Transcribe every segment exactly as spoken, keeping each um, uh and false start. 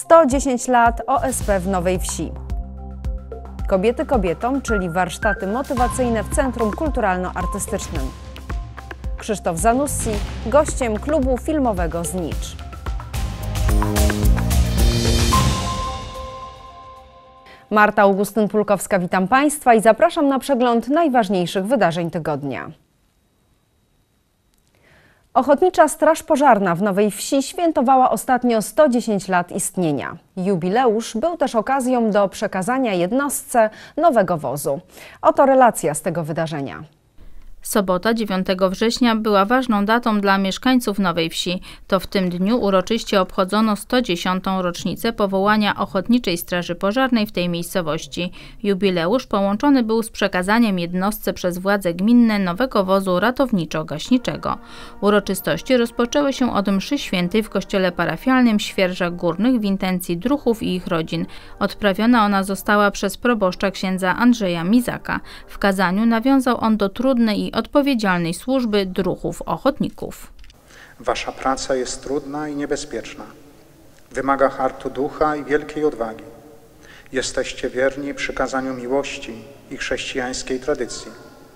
sto dziesięć lat O S P w Nowej Wsi. Kobiety kobietom, czyli warsztaty motywacyjne w Centrum Kulturalno-Artystycznym. Krzysztof Zanussi, gościem klubu filmowego Znicz. Marta Augustyn-Pulkowska, witam Państwa i zapraszam na przegląd najważniejszych wydarzeń tygodnia. Ochotnicza Straż Pożarna w Nowej Wsi świętowała ostatnio sto dziesięć lat istnienia. Jubileusz był też okazją do przekazania jednostce nowego wozu. Oto relacja z tego wydarzenia. Sobota dziewiątego września była ważną datą dla mieszkańców Nowej Wsi. To w tym dniu uroczyście obchodzono sto dziesiątą rocznicę powołania Ochotniczej Straży Pożarnej w tej miejscowości. Jubileusz połączony był z przekazaniem jednostce przez władze gminne nowego wozu ratowniczo-gaśniczego. Uroczystości rozpoczęły się od mszy świętej w kościele parafialnym Świerżak Górnych w intencji druhów i ich rodzin. Odprawiona ona została przez proboszcza księdza Andrzeja Mizaka. W kazaniu nawiązał on do trudnej i odpowiedzialnej służby druhów ochotników. Wasza praca jest trudna i niebezpieczna. Wymaga hartu ducha i wielkiej odwagi. Jesteście wierni przykazaniu miłości i chrześcijańskiej tradycji.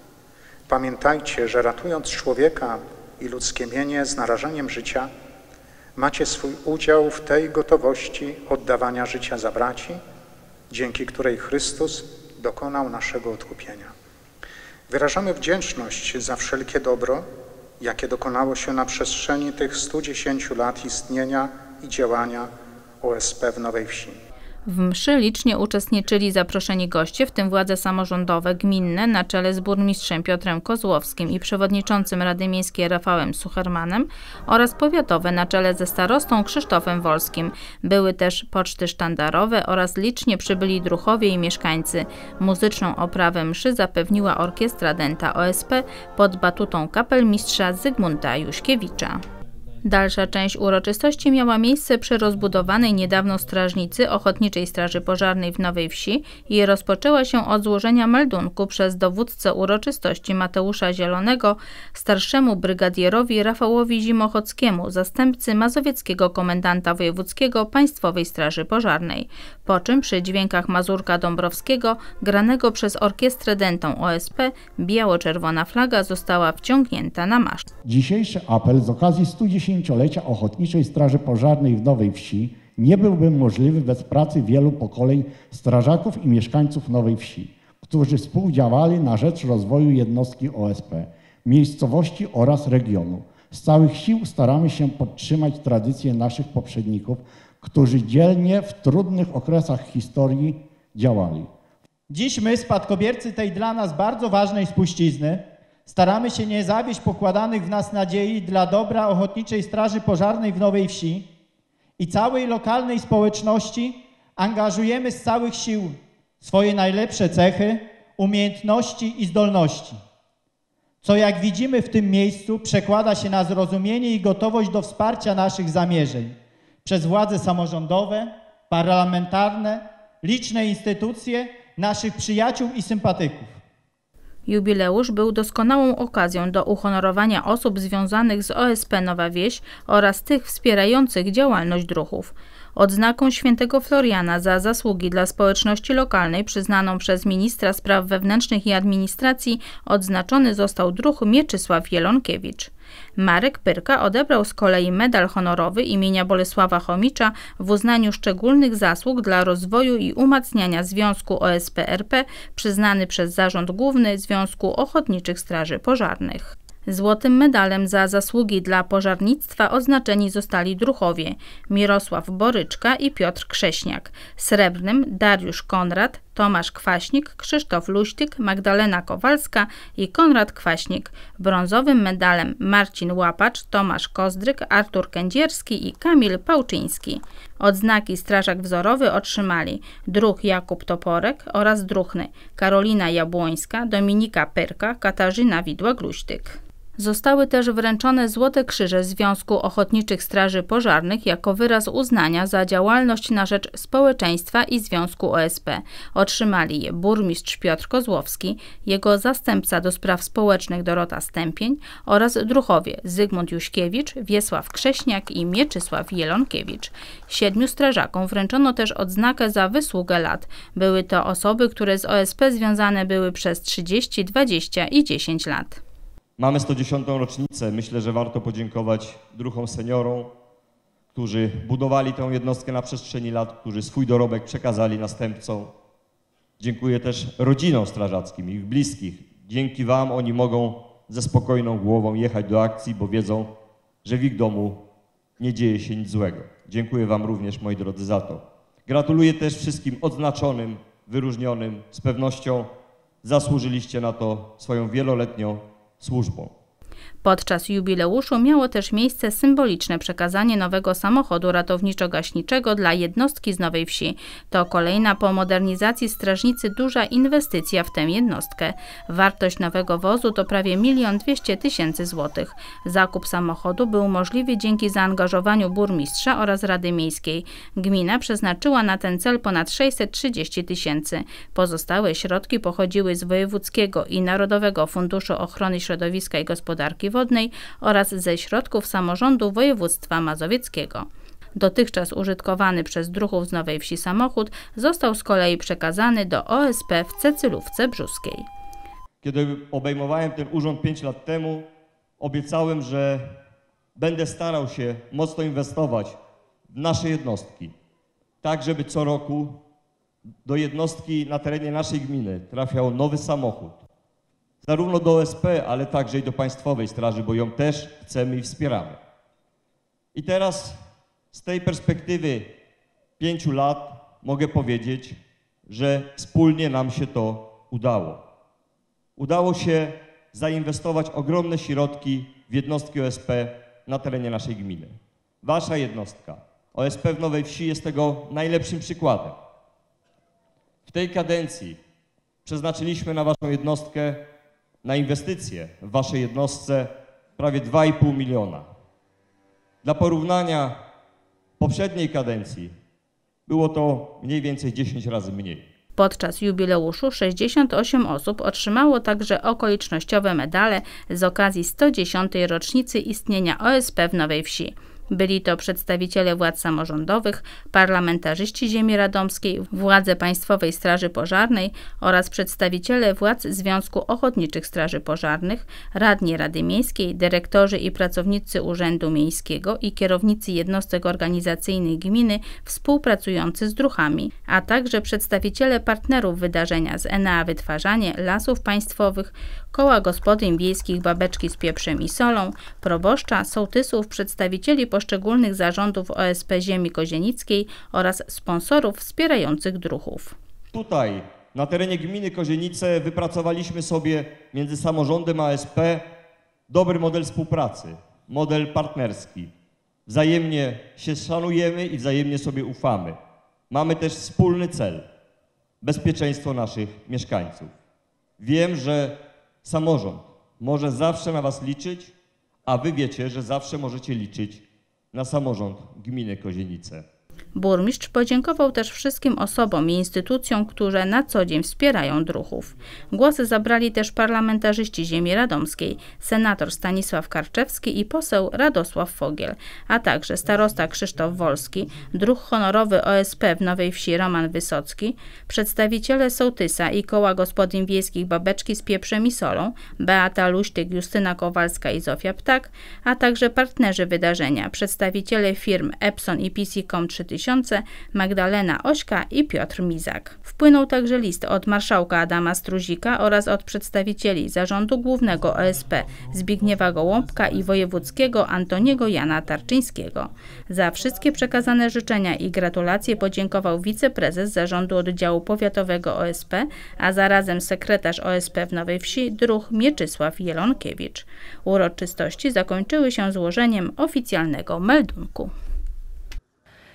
Pamiętajcie, że ratując człowieka i ludzkie mienie z narażeniem życia, macie swój udział w tej gotowości oddawania życia za braci, dzięki której Chrystus dokonał naszego odkupienia. Wyrażamy wdzięczność za wszelkie dobro, jakie dokonało się na przestrzeni tych stu dziesięciu lat istnienia i działania O S P w Nowej Wsi. W mszy licznie uczestniczyli zaproszeni goście, w tym władze samorządowe, gminne na czele z burmistrzem Piotrem Kozłowskim i przewodniczącym Rady Miejskiej Rafałem Suchermanem oraz powiatowe na czele ze starostą Krzysztofem Wolskim. Były też poczty sztandarowe oraz licznie przybyli druhowie i mieszkańcy. Muzyczną oprawę mszy zapewniła orkiestra Denta O S P pod batutą kapelmistrza Zygmunta Juśkiewicza. Dalsza część uroczystości miała miejsce przy rozbudowanej niedawno strażnicy Ochotniczej Straży Pożarnej w Nowej Wsi i rozpoczęła się od złożenia meldunku przez dowódcę uroczystości Mateusza Zielonego starszemu brygadierowi Rafałowi Zimochockiemu, zastępcy mazowieckiego komendanta wojewódzkiego Państwowej Straży Pożarnej. Po czym przy dźwiękach Mazurka Dąbrowskiego, granego przez orkiestrę Dentą O S P, biało-czerwona flaga została wciągnięta na maszt. Dzisiejszy apel z okazji stu dziesięciolecia Ochotniczej Straży Pożarnej w Nowej Wsi nie byłby możliwy bez pracy wielu pokoleń strażaków i mieszkańców Nowej Wsi, którzy współdziałali na rzecz rozwoju jednostki O S P, miejscowości oraz regionu. Z całych sił staramy się podtrzymać tradycje naszych poprzedników, którzy dzielnie w trudnych okresach historii działali. Dziś my, spadkobiercy tej dla nas bardzo ważnej spuścizny, staramy się nie zawieść pokładanych w nas nadziei dla dobra Ochotniczej Straży Pożarnej w Nowej Wsi i całej lokalnej społeczności angażujemy z całych sił swoje najlepsze cechy, umiejętności i zdolności, co jak widzimy w tym miejscu przekłada się na zrozumienie i gotowość do wsparcia naszych zamierzeń przez władze samorządowe, parlamentarne, liczne instytucje, naszych przyjaciół i sympatyków. Jubileusz był doskonałą okazją do uhonorowania osób związanych z O S P Nowa Wieś oraz tych wspierających działalność druhów. Odznaką świętego Floriana za zasługi dla społeczności lokalnej przyznaną przez ministra spraw wewnętrznych i administracji odznaczony został druh Mieczysław Jelonkiewicz. Marek Pyrka odebrał z kolei medal honorowy imienia Bolesława Chomicza w uznaniu szczególnych zasług dla rozwoju i umacniania Związku O S P R P przyznany przez Zarząd Główny Związku Ochotniczych Straży Pożarnych. Złotym medalem za zasługi dla pożarnictwa oznaczeni zostali druhowie Mirosław Boryczka i Piotr Krześniak, srebrnym Dariusz Konrad, Tomasz Kwaśnik, Krzysztof Luśtyk, Magdalena Kowalska i Konrad Kwaśnik, brązowym medalem Marcin Łapacz, Tomasz Kozdryk, Artur Kędzierski i Kamil Pałczyński. Odznaki strażak wzorowy otrzymali druh Jakub Toporek oraz druhny Karolina Jabłońska, Dominika Pyrka, Katarzyna Widła-Gluśtyk. Zostały też wręczone Złote Krzyże Związku Ochotniczych Straży Pożarnych jako wyraz uznania za działalność na rzecz społeczeństwa i Związku O S P. Otrzymali je burmistrz Piotr Kozłowski, jego zastępca do spraw społecznych Dorota Stępień oraz druhowie Zygmunt Juśkiewicz, Wiesław Krześniak i Mieczysław Jelonkiewicz. Siedmiu strażakom wręczono też odznakę za wysługę lat. Były to osoby, które z O S P związane były przez trzydzieści, dwadzieścia i dziesięć lat. Mamy sto dziesiątą rocznicę. Myślę, że warto podziękować druhom seniorom, którzy budowali tę jednostkę na przestrzeni lat, którzy swój dorobek przekazali następcom. Dziękuję też rodzinom strażackim, ich bliskich. Dzięki wam oni mogą ze spokojną głową jechać do akcji, bo wiedzą, że w ich domu nie dzieje się nic złego. Dziękuję wam również, moi drodzy, za to. Gratuluję też wszystkim odznaczonym, wyróżnionym. Z pewnością zasłużyliście na to swoją wieloletnią służbą. Podczas jubileuszu miało też miejsce symboliczne przekazanie nowego samochodu ratowniczo-gaśniczego dla jednostki z Nowej Wsi. To kolejna po modernizacji strażnicy duża inwestycja w tę jednostkę. Wartość nowego wozu to prawie milion dwieście tysięcy złotych. Zakup samochodu był możliwy dzięki zaangażowaniu burmistrza oraz Rady Miejskiej. Gmina przeznaczyła na ten cel ponad sześćset trzydzieści tysięcy. Pozostałe środki pochodziły z Wojewódzkiego i Narodowego Funduszu Ochrony Środowiska i Gospodarki Wodnej oraz ze środków samorządu województwa mazowieckiego. Dotychczas użytkowany przez druhów z Nowej Wsi samochód został z kolei przekazany do O S P w Cecylówce Brzuskiej. Kiedy obejmowałem ten urząd pięć lat temu, obiecałem, że będę starał się mocno inwestować w nasze jednostki, tak żeby co roku do jednostki na terenie naszej gminy trafiał nowy samochód. Zarówno do O S P, ale także i do Państwowej Straży, bo ją też chcemy i wspieramy. I teraz z tej perspektywy pięciu lat mogę powiedzieć, że wspólnie nam się to udało. Udało się zainwestować ogromne środki w jednostki O S P na terenie naszej gminy. Wasza jednostka, O S P w Nowej Wsi, jest tego najlepszym przykładem. W tej kadencji przeznaczyliśmy na waszą jednostkę, na inwestycje w waszej jednostce prawie dwa i pół miliona. Dla porównania w poprzedniej kadencji było to mniej więcej dziesięć razy mniej. Podczas jubileuszu sześćdziesiąt osiem osób otrzymało także okolicznościowe medale z okazji sto dziesiątej rocznicy istnienia O S P w Nowej Wsi. Byli to przedstawiciele władz samorządowych, parlamentarzyści ziemi radomskiej, władze Państwowej Straży Pożarnej oraz przedstawiciele władz Związku Ochotniczych Straży Pożarnych, radni Rady Miejskiej, dyrektorzy i pracownicy Urzędu Miejskiego i kierownicy jednostek organizacyjnych gminy współpracujący z druhami, a także przedstawiciele partnerów wydarzenia z N E A Wytwarzanie, Lasów Państwowych, Koła Gospodyń Wiejskich Babeczki z Pieprzem i Solą, proboszcza, sołtysów, przedstawicieli poszczególnych zarządów O S P ziemi kozienickiej oraz sponsorów wspierających druhów. Tutaj na terenie gminy Kozienice wypracowaliśmy sobie między samorządem a O S P dobry model współpracy, model partnerski. Wzajemnie się szanujemy i wzajemnie sobie ufamy. Mamy też wspólny cel – bezpieczeństwo naszych mieszkańców. Wiem, że samorząd może zawsze na was liczyć, a wy wiecie, że zawsze możecie liczyć na samorząd gminy Kozienice. Burmistrz podziękował też wszystkim osobom i instytucjom, które na co dzień wspierają druhów. Głosy zabrali też parlamentarzyści ziemi radomskiej, senator Stanisław Karczewski i poseł Radosław Fogiel, a także starosta Krzysztof Wolski, druh honorowy O S P w Nowej Wsi Roman Wysocki, przedstawiciele sołtysa i Koła Gospodyń Wiejskich Babeczki z Pieprzem i Solą, Beata Luśtyk, Justyna Kowalska i Zofia Ptak, a także partnerzy wydarzenia, przedstawiciele firm Epson i P C Com trzy tysiące, Magdalena Ośka i Piotr Mizak. Wpłynął także list od marszałka Adama Struzika oraz od przedstawicieli Zarządu Głównego O S P Zbigniewa Gołąbka i wojewódzkiego Antoniego Jana Tarczyńskiego. Za wszystkie przekazane życzenia i gratulacje podziękował wiceprezes Zarządu Oddziału Powiatowego O S P, a zarazem sekretarz O S P w Nowej Wsi druh Mieczysław Jelonkiewicz. Uroczystości zakończyły się złożeniem oficjalnego meldunku.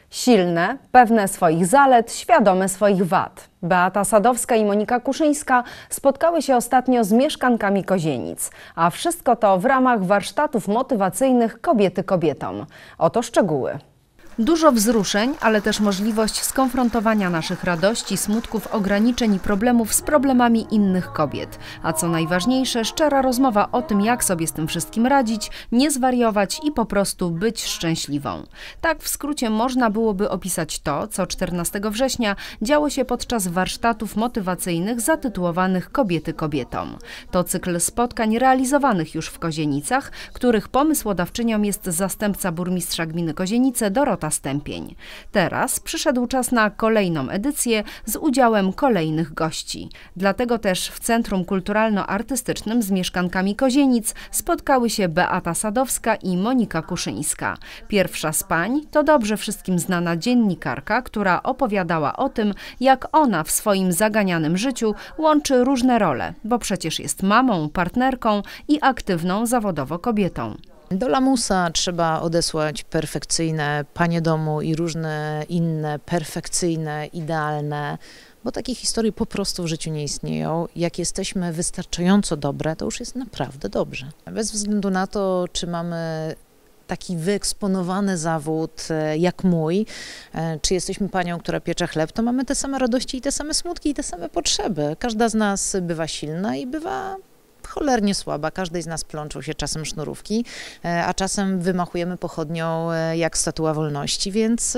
Silne, pewne swoich zalet, świadome swoich wad. Beata Sadowska i Monika Kuszyńska spotkały się ostatnio z mieszkankami Kozienic, a wszystko to w ramach warsztatów motywacyjnych Kobiety kobietom. Oto szczegóły. Dużo wzruszeń, ale też możliwość skonfrontowania naszych radości, smutków, ograniczeń i problemów z problemami innych kobiet. A co najważniejsze, szczera rozmowa o tym, jak sobie z tym wszystkim radzić, nie zwariować i po prostu być szczęśliwą. Tak w skrócie można byłoby opisać to, co czternastego września działo się podczas warsztatów motywacyjnych zatytułowanych Kobiety kobietom. To cykl spotkań realizowanych już w Kozienicach, których pomysłodawczynią jest zastępca burmistrza gminy Kozienice Dorota Stępień. Teraz przyszedł czas na kolejną edycję z udziałem kolejnych gości. Dlatego też w Centrum Kulturalno-Artystycznym z mieszkankami Kozienic spotkały się Beata Sadowska i Monika Kuszyńska. Pierwsza z pań to dobrze wszystkim znana dziennikarka, która opowiadała o tym, jak ona w swoim zaganianym życiu łączy różne role, bo przecież jest mamą, partnerką i aktywną zawodowo kobietą. Do lamusa trzeba odesłać perfekcyjne panie domu i różne inne perfekcyjne, idealne, bo takie historie po prostu w życiu nie istnieją. Jak jesteśmy wystarczająco dobre, to już jest naprawdę dobrze. Bez względu na to, czy mamy taki wyeksponowany zawód jak mój, czy jesteśmy panią, która piecze chleb, to mamy te same radości i te same smutki i te same potrzeby. Każda z nas bywa silna i bywa cholernie słaba. Każdej z nas plączą się czasem sznurówki, a czasem wymachujemy pochodnią jak statua wolności, więc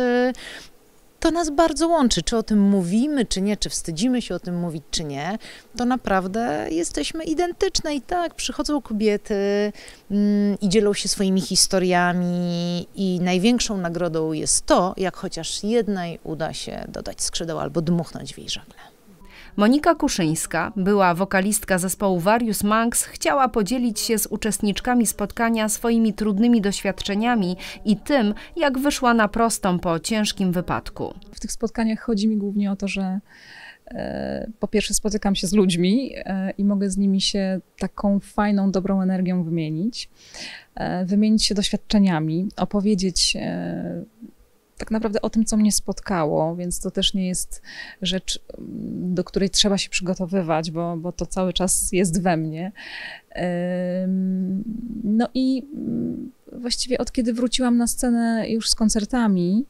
to nas bardzo łączy. Czy o tym mówimy, czy nie, czy wstydzimy się o tym mówić, czy nie, to naprawdę jesteśmy identyczne. I tak przychodzą kobiety mm, i dzielą się swoimi historiami i największą nagrodą jest to, jak chociaż jednej uda się dodać skrzydeł albo dmuchnąć w jej żagle. Monika Kuszyńska, była wokalistka zespołu Various Monks, chciała podzielić się z uczestniczkami spotkania swoimi trudnymi doświadczeniami i tym, jak wyszła na prostą po ciężkim wypadku. W tych spotkaniach chodzi mi głównie o to, że e, po pierwsze spotykam się z ludźmi e, i mogę z nimi się taką fajną, dobrą energią wymienić, e, wymienić się doświadczeniami, opowiedzieć e, tak naprawdę o tym, co mnie spotkało, więc to też nie jest rzecz, do której trzeba się przygotowywać, bo, bo to cały czas jest we mnie. No i właściwie od kiedy wróciłam na scenę już z koncertami,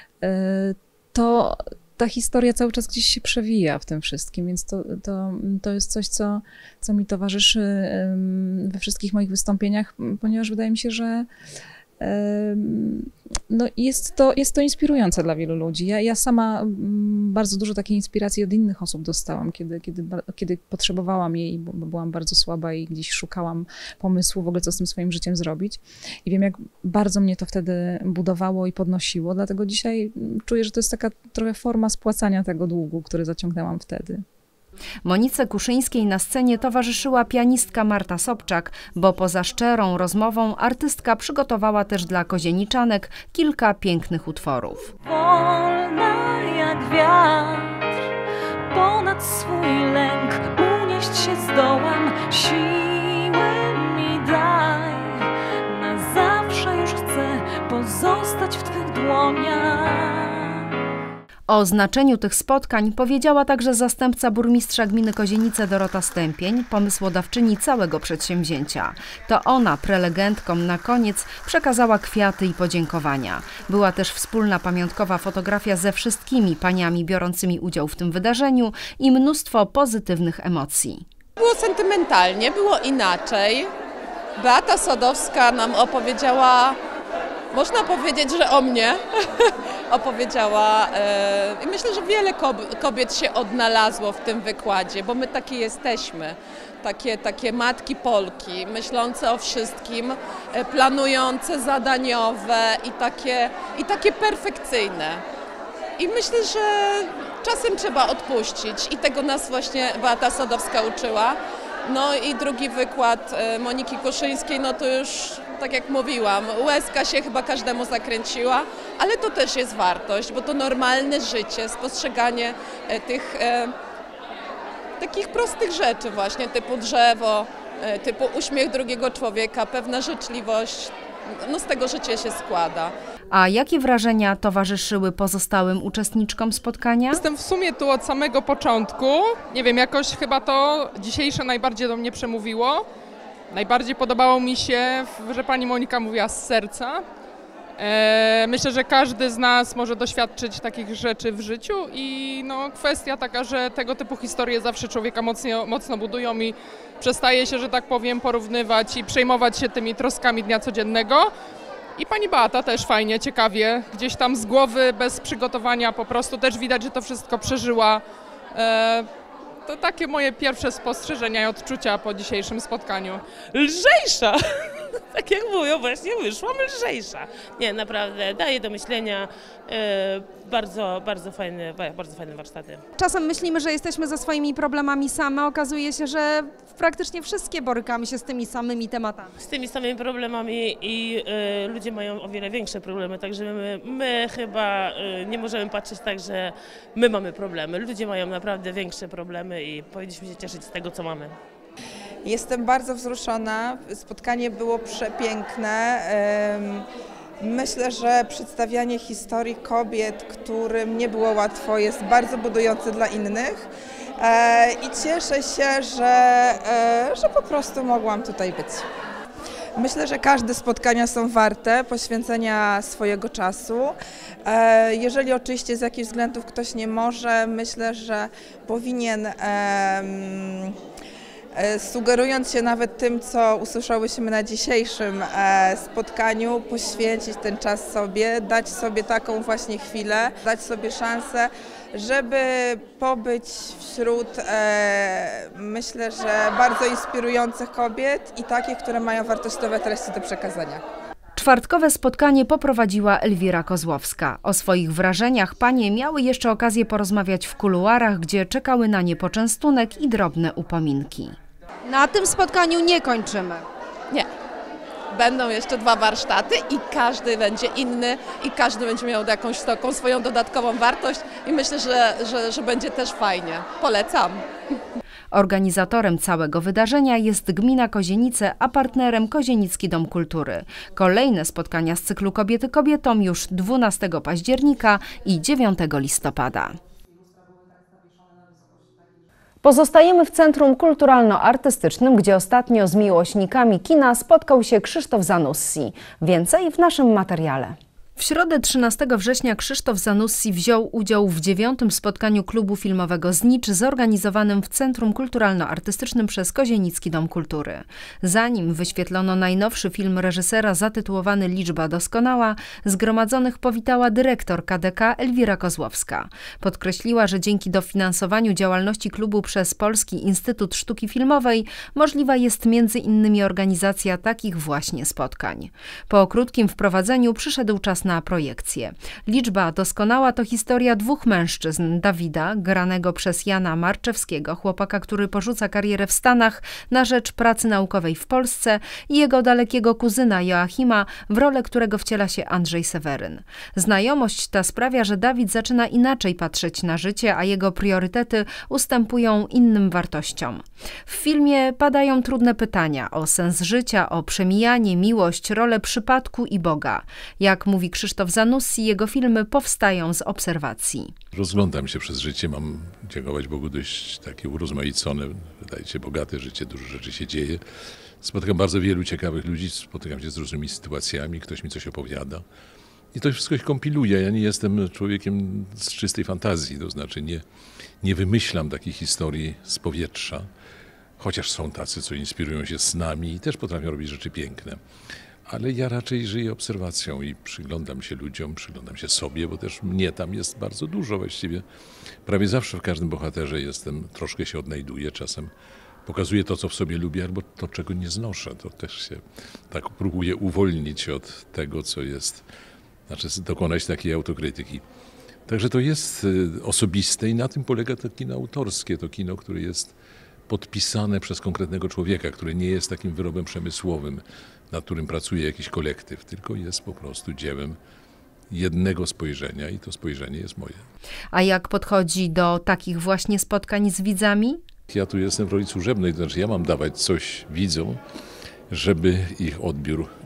to ta historia cały czas gdzieś się przewija w tym wszystkim, więc to, to, to jest coś, co, co mi towarzyszy we wszystkich moich wystąpieniach, ponieważ wydaje mi się, że no jest to, jest to inspirujące dla wielu ludzi. Ja, ja sama bardzo dużo takiej inspiracji od innych osób dostałam, kiedy, kiedy, kiedy potrzebowałam jej, bo byłam bardzo słaba i gdzieś szukałam pomysłu w ogóle, co z tym swoim życiem zrobić. I wiem, jak bardzo mnie to wtedy budowało i podnosiło, dlatego dzisiaj czuję, że to jest taka trochę forma spłacania tego długu, który zaciągnęłam wtedy. Monice Kuszyńskiej na scenie towarzyszyła pianistka Marta Sobczak, bo poza szczerą rozmową artystka przygotowała też dla kozieničanek kilka pięknych utworów. Wolna jak wiatr, ponad swój lęk unieść się zdołam, siłę mi daj, na zawsze już chcę pozostać w Twych dłoniach. O znaczeniu tych spotkań powiedziała także zastępca burmistrza gminy Kozienice Dorota Stępień, pomysłodawczyni całego przedsięwzięcia. To ona prelegentkom na koniec przekazała kwiaty i podziękowania. Była też wspólna pamiątkowa fotografia ze wszystkimi paniami biorącymi udział w tym wydarzeniu i mnóstwo pozytywnych emocji. Było sentymentalnie, było inaczej. Beata Sadowska nam opowiedziała, można powiedzieć, że o mnie, opowiedziała e, i myślę, że wiele kobiet się odnalazło w tym wykładzie, bo my takie jesteśmy, takie, takie matki Polki, myślące o wszystkim, e, planujące, zadaniowe i takie, i takie perfekcyjne. I myślę, że czasem trzeba odpuścić i tego nas właśnie Beata Sadowska uczyła. No i drugi wykład Moniki Kuszyńskiej, no to już, tak jak mówiłam, łezka się chyba każdemu zakręciła, ale to też jest wartość, bo to normalne życie, spostrzeganie tych e, takich prostych rzeczy właśnie, typu drzewo, e, typu uśmiech drugiego człowieka, pewna życzliwość, no z tego życie się składa. A jakie wrażenia towarzyszyły pozostałym uczestniczkom spotkania? Jestem w sumie tu od samego początku. Nie wiem, jakoś chyba to dzisiejsze najbardziej do mnie przemówiło. Najbardziej podobało mi się, że pani Monika mówiła z serca. Myślę, że każdy z nas może doświadczyć takich rzeczy w życiu i no, kwestia taka, że tego typu historie zawsze człowieka mocno, mocno budują i przestaje się, że tak powiem, porównywać i przejmować się tymi troskami dnia codziennego. I pani Beata też fajnie, ciekawie, gdzieś tam z głowy, bez przygotowania po prostu też widać, że to wszystko przeżyła. To takie moje pierwsze spostrzeżenia i odczucia po dzisiejszym spotkaniu. Lżejsza! Tak jak mówią, właśnie wyszłam lżejsza. Nie, naprawdę, daje do myślenia. E, bardzo, bardzo fajne, bardzo fajne warsztaty. Czasem myślimy, że jesteśmy ze swoimi problemami same. Okazuje się, że praktycznie wszystkie borykamy się z tymi samymi tematami. Z tymi samymi problemami i e, ludzie mają o wiele większe problemy, także my, my chyba e, nie możemy patrzeć tak, że my mamy problemy. Ludzie mają naprawdę większe problemy i powinniśmy się cieszyć z tego, co mamy. Jestem bardzo wzruszona, spotkanie było przepiękne. Myślę, że przedstawianie historii kobiet, którym nie było łatwo, jest bardzo budujące dla innych i cieszę się, że, że po prostu mogłam tutaj być. Myślę, że każde spotkania są warte poświęcenia swojego czasu. Jeżeli oczywiście z jakichś względów ktoś nie może, myślę, że powinien, sugerując się nawet tym, co usłyszałyśmy na dzisiejszym spotkaniu, poświęcić ten czas sobie, dać sobie taką właśnie chwilę, dać sobie szansę, żeby pobyć wśród, myślę, że bardzo inspirujących kobiet i takich, które mają wartościowe treści do przekazania. Czwartkowe spotkanie poprowadziła Elwira Kozłowska. O swoich wrażeniach panie miały jeszcze okazję porozmawiać w kuluarach, gdzie czekały na nie poczęstunek i drobne upominki. Na tym spotkaniu nie kończymy. Nie. Będą jeszcze dwa warsztaty i każdy będzie inny i każdy będzie miał jakąś taką swoją dodatkową wartość i myślę, że, że, że będzie też fajnie. Polecam. Organizatorem całego wydarzenia jest gmina Kozienice, a partnerem Kozienicki Dom Kultury. Kolejne spotkania z cyklu Kobiety kobietom już dwunastego października i dziewiątego listopada. Pozostajemy w Centrum Kulturalno-Artystycznym, gdzie ostatnio z miłośnikami kina spotkał się Krzysztof Zanussi. Więcej w naszym materiale. W środę trzynastego września Krzysztof Zanussi wziął udział w dziewiątym spotkaniu klubu filmowego Znicz zorganizowanym w Centrum Kulturalno-Artystycznym przez Kozienicki Dom Kultury. Zanim wyświetlono najnowszy film reżysera zatytułowany Liczba doskonała, zgromadzonych powitała dyrektor K D K Elwira Kozłowska. Podkreśliła, że dzięki dofinansowaniu działalności klubu przez Polski Instytut Sztuki Filmowej możliwa jest między innymi organizacja takich właśnie spotkań. Po krótkim wprowadzeniu przyszedł czas na projekcję. Liczba doskonała to historia dwóch mężczyzn, Dawida, granego przez Jana Marczewskiego, chłopaka, który porzuca karierę w Stanach na rzecz pracy naukowej w Polsce, i jego dalekiego kuzyna Joachima, w rolę którego wciela się Andrzej Seweryn. Znajomość ta sprawia, że Dawid zaczyna inaczej patrzeć na życie, a jego priorytety ustępują innym wartościom. W filmie padają trudne pytania o sens życia, o przemijanie, miłość, rolę przypadku i Boga. Jak mówi Krzysztof Zanussi, jego filmy powstają z obserwacji. Rozglądam się przez życie, mam, dziękować Bogu, dość takie urozmaicone, wydaje się bogate życie, dużo rzeczy się dzieje. Spotykam bardzo wielu ciekawych ludzi, spotykam się z różnymi sytuacjami, ktoś mi coś opowiada i to wszystko się kompiluje. Ja nie jestem człowiekiem z czystej fantazji, to znaczy nie, nie wymyślam takich historii z powietrza, chociaż są tacy, co inspirują się snami i też potrafią robić rzeczy piękne. Ale ja raczej żyję obserwacją i przyglądam się ludziom, przyglądam się sobie, bo też mnie tam jest bardzo dużo właściwie. Prawie zawsze w każdym bohaterze jestem, troszkę się odnajduję, czasem pokazuję to, co w sobie lubię, albo to, czego nie znoszę. To też się tak próbuję uwolnić od tego, co jest, znaczy dokonać takiej autokrytyki. Także to jest osobiste i na tym polega to kino autorskie, to kino, które jest podpisane przez konkretnego człowieka, który nie jest takim wyrobem przemysłowym, nad którym pracuje jakiś kolektyw, tylko jest po prostu dziełem jednego spojrzenia i to spojrzenie jest moje. A jak podchodzi do takich właśnie spotkań z widzami? Ja tu jestem w roli służebnej, to znaczy ja mam dawać coś widzom, żeby ich odbiór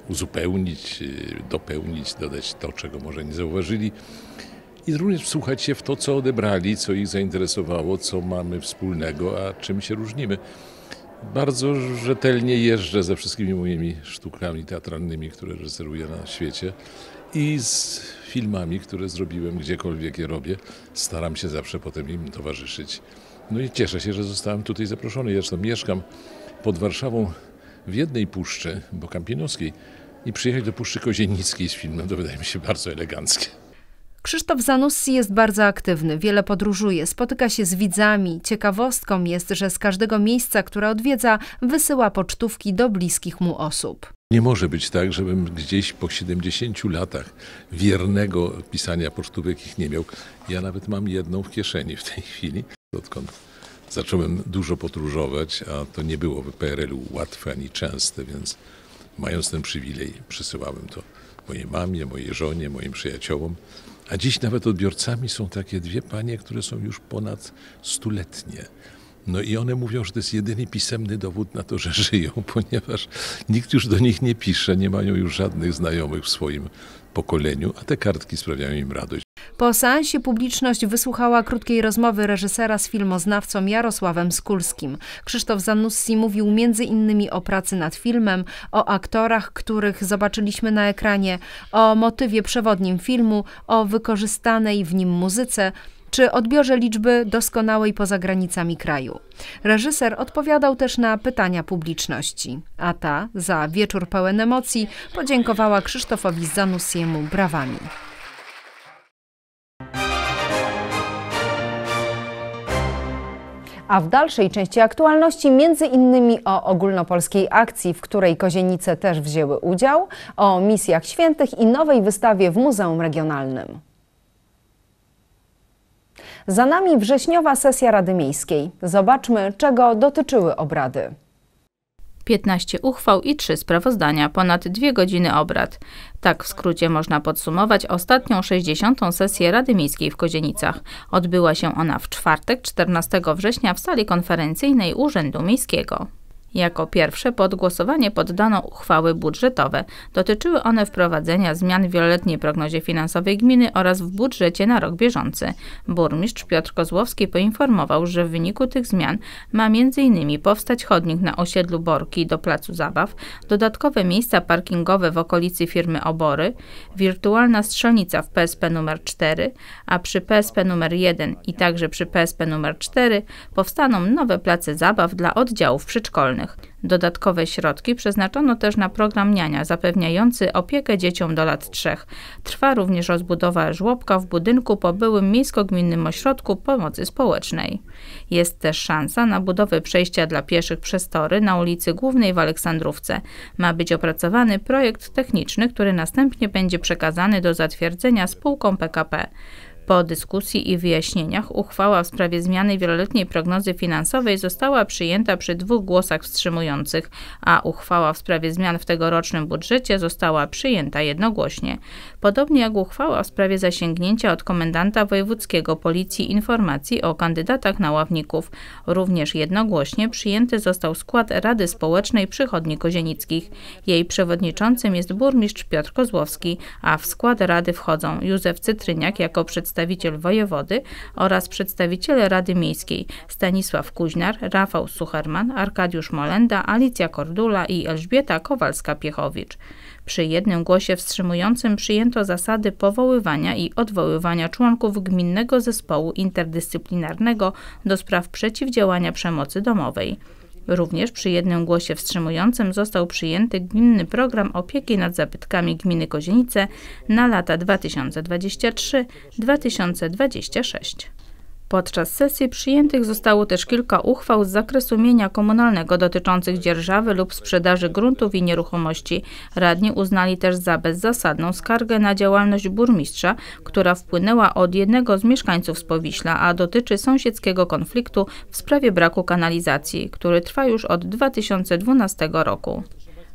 uzupełnić, dopełnić, dodać to, czego może nie zauważyli. I również wsłuchać się w to, co odebrali, co ich zainteresowało, co mamy wspólnego, a czym się różnimy. Bardzo rzetelnie jeżdżę ze wszystkimi moimi sztukami teatralnymi, które reżyseruję na świecie i z filmami, które zrobiłem, gdziekolwiek je robię. Staram się zawsze potem im towarzyszyć. No i cieszę się, że zostałem tutaj zaproszony. Zresztą mieszkam pod Warszawą w jednej puszczy, bo Kampinowskiej, i przyjechać do Puszczy Kozienickiej z filmem to wydaje mi się bardzo eleganckie. Krzysztof Zanussi jest bardzo aktywny, wiele podróżuje, spotyka się z widzami. Ciekawostką jest, że z każdego miejsca, które odwiedza, wysyła pocztówki do bliskich mu osób. Nie może być tak, żebym gdzieś po siedemdziesięciu latach wiernego pisania pocztówek ich nie miał. Ja nawet mam jedną w kieszeni w tej chwili. Odkąd zacząłem dużo podróżować, a to nie było w P R L u łatwe ani częste, więc mając ten przywilej, przysyłałem to mojej mamie, mojej żonie, moim przyjaciołom. A dziś nawet odbiorcami są takie dwie panie, które są już ponad stuletnie. No i one mówią, że to jest jedyny pisemny dowód na to, że żyją, ponieważ nikt już do nich nie pisze, nie mają już żadnych znajomych w swoim pokoleniu, a te kartki sprawiają im radość. Po seansie publiczność wysłuchała krótkiej rozmowy reżysera z filmoznawcą Jarosławem Skulskim. Krzysztof Zanussi mówił między innymi o pracy nad filmem, o aktorach, których zobaczyliśmy na ekranie, o motywie przewodnim filmu, o wykorzystanej w nim muzyce, czy odbiorze liczby doskonałej poza granicami kraju. Reżyser odpowiadał też na pytania publiczności, a ta za wieczór pełen emocji podziękowała Krzysztofowi Zanussiemu brawami. A w dalszej części aktualności między innymi o ogólnopolskiej akcji, w której Kozienice też wzięły udział, o misjach świętych i nowej wystawie w Muzeum Regionalnym. Za nami wrześniowa sesja Rady Miejskiej. Zobaczmy, czego dotyczyły obrady. piętnaście uchwał i trzy sprawozdania, ponad dwie godziny obrad. Tak w skrócie można podsumować ostatnią sześćdziesiątą sesję Rady Miejskiej w Kozienicach. Odbyła się ona w czwartek, czternastego września w sali konferencyjnej Urzędu Miejskiego. Jako pierwsze pod głosowanie poddano uchwały budżetowe. Dotyczyły one wprowadzenia zmian w wieloletniej prognozie finansowej gminy oraz w budżecie na rok bieżący. Burmistrz Piotr Kozłowski poinformował, że w wyniku tych zmian ma między innymi powstać chodnik na osiedlu Borki do placu zabaw, dodatkowe miejsca parkingowe w okolicy firmy Obory, wirtualna strzelnica w P S P numer cztery, a przy P S P numer jeden i także przy P S P numer cztery powstaną nowe place zabaw dla oddziałów przedszkolnych. Dodatkowe środki przeznaczono też na program Niania zapewniający opiekę dzieciom do lat trzech. Trwa również rozbudowa żłobka w budynku po byłym Miejsko-Gminnym Ośrodku Pomocy Społecznej. Jest też szansa na budowę przejścia dla pieszych przez tory na ulicy Głównej w Aleksandrówce. Ma być opracowany projekt techniczny, który następnie będzie przekazany do zatwierdzenia spółkom P K P. Po dyskusji i wyjaśnieniach uchwała w sprawie zmiany wieloletniej prognozy finansowej została przyjęta przy dwóch głosach wstrzymujących, a uchwała w sprawie zmian w tegorocznym budżecie została przyjęta jednogłośnie. Podobnie jak uchwała w sprawie zasięgnięcia od komendanta wojewódzkiego Policji informacji o kandydatach na ławników. Również jednogłośnie przyjęty został skład Rady Społecznej Przychodni Kozienickich. Jej przewodniczącym jest burmistrz Piotr Kozłowski, a w skład Rady wchodzą Józef Cytryniak jako przedstawiciel przedstawiciel wojewody oraz przedstawiciele Rady Miejskiej Stanisław Kuźnar, Rafał Sucherman, Arkadiusz Molenda, Alicja Kordula i Elżbieta Kowalska-Piechowicz. Przy jednym głosie wstrzymującym przyjęto zasady powoływania i odwoływania członków Gminnego Zespołu Interdyscyplinarnego do spraw przeciwdziałania przemocy domowej. Również przy jednym głosie wstrzymującym został przyjęty Gminny Program Opieki nad Zabytkami Gminy Kozienice na lata dwa tysiące dwudziesty trzeci do dwa tysiące dwudziestego szóstego. Podczas sesji przyjętych zostało też kilka uchwał z zakresu mienia komunalnego dotyczących dzierżawy lub sprzedaży gruntów i nieruchomości. Radni uznali też za bezzasadną skargę na działalność burmistrza, która wpłynęła od jednego z mieszkańców z Powiśla, a dotyczy sąsiedzkiego konfliktu w sprawie braku kanalizacji, który trwa już od dwa tysiące dwunastego roku.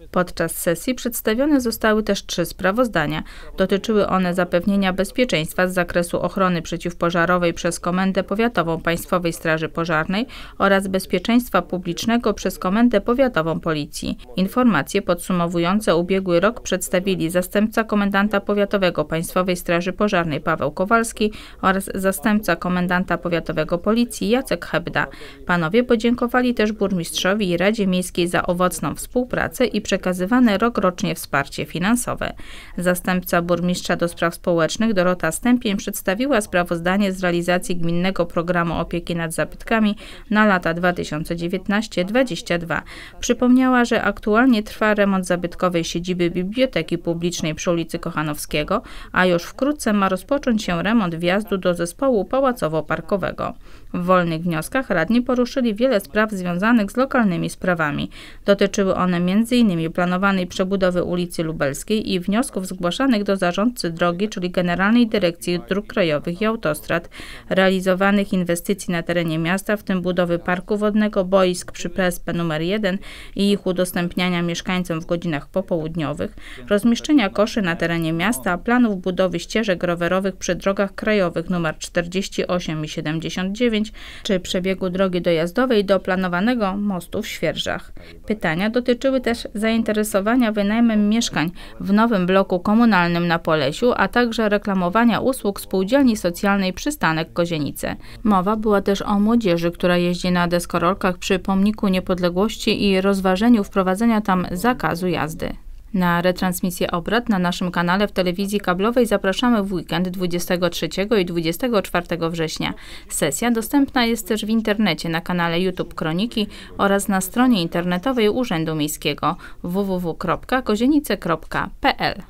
Podczas sesji przedstawione zostały też trzy sprawozdania. Dotyczyły one zapewnienia bezpieczeństwa z zakresu ochrony przeciwpożarowej przez Komendę Powiatową Państwowej Straży Pożarnej oraz bezpieczeństwa publicznego przez Komendę Powiatową Policji. Informacje podsumowujące ubiegły rok przedstawili zastępca komendanta powiatowego Państwowej Straży Pożarnej Paweł Kowalski oraz zastępca komendanta powiatowego Policji Jacek Hebda. Panowie podziękowali też burmistrzowi i Radzie Miejskiej za owocną współpracę i przekazywane rokrocznie wsparcie finansowe. Zastępca burmistrza do spraw społecznych Dorota Stępień przedstawiła sprawozdanie z realizacji gminnego programu opieki nad zabytkami na lata dwa tysiące dziewiętnaście do dwudziestego drugiego. Przypomniała, że aktualnie trwa remont zabytkowej siedziby Biblioteki Publicznej przy ulicy Kochanowskiego, a już wkrótce ma rozpocząć się remont wjazdu do zespołu pałacowo-parkowego. W wolnych wnioskach radni poruszyli wiele spraw związanych z lokalnymi sprawami. Dotyczyły one m.in. planowanej przebudowy ulicy Lubelskiej i wniosków zgłaszanych do zarządcy drogi, czyli Generalnej Dyrekcji Dróg Krajowych i Autostrad, realizowanych inwestycji na terenie miasta, w tym budowy parku wodnego, boisk przy P S P numer jeden i ich udostępniania mieszkańcom w godzinach popołudniowych, rozmieszczenia koszy na terenie miasta, planów budowy ścieżek rowerowych przy drogach krajowych nr czterdzieści osiem i siedemdziesiąt dziewięć, czy przebiegu drogi dojazdowej do planowanego mostu w Świerżach. Pytania dotyczyły też zainteresowania wynajmem mieszkań w nowym bloku komunalnym na Polesiu, a także reklamowania usług spółdzielni socjalnej Przystanek Kozienice. Mowa była też o młodzieży, która jeździ na deskorolkach przy Pomniku Niepodległości i rozważeniu wprowadzenia tam zakazu jazdy. Na retransmisję obrad na naszym kanale w telewizji kablowej zapraszamy w weekend dwudziestego trzeciego i dwudziestego czwartego września. Sesja dostępna jest też w internecie na kanale YouTube Kroniki oraz na stronie internetowej Urzędu Miejskiego w w w kropka kozienice kropka p l.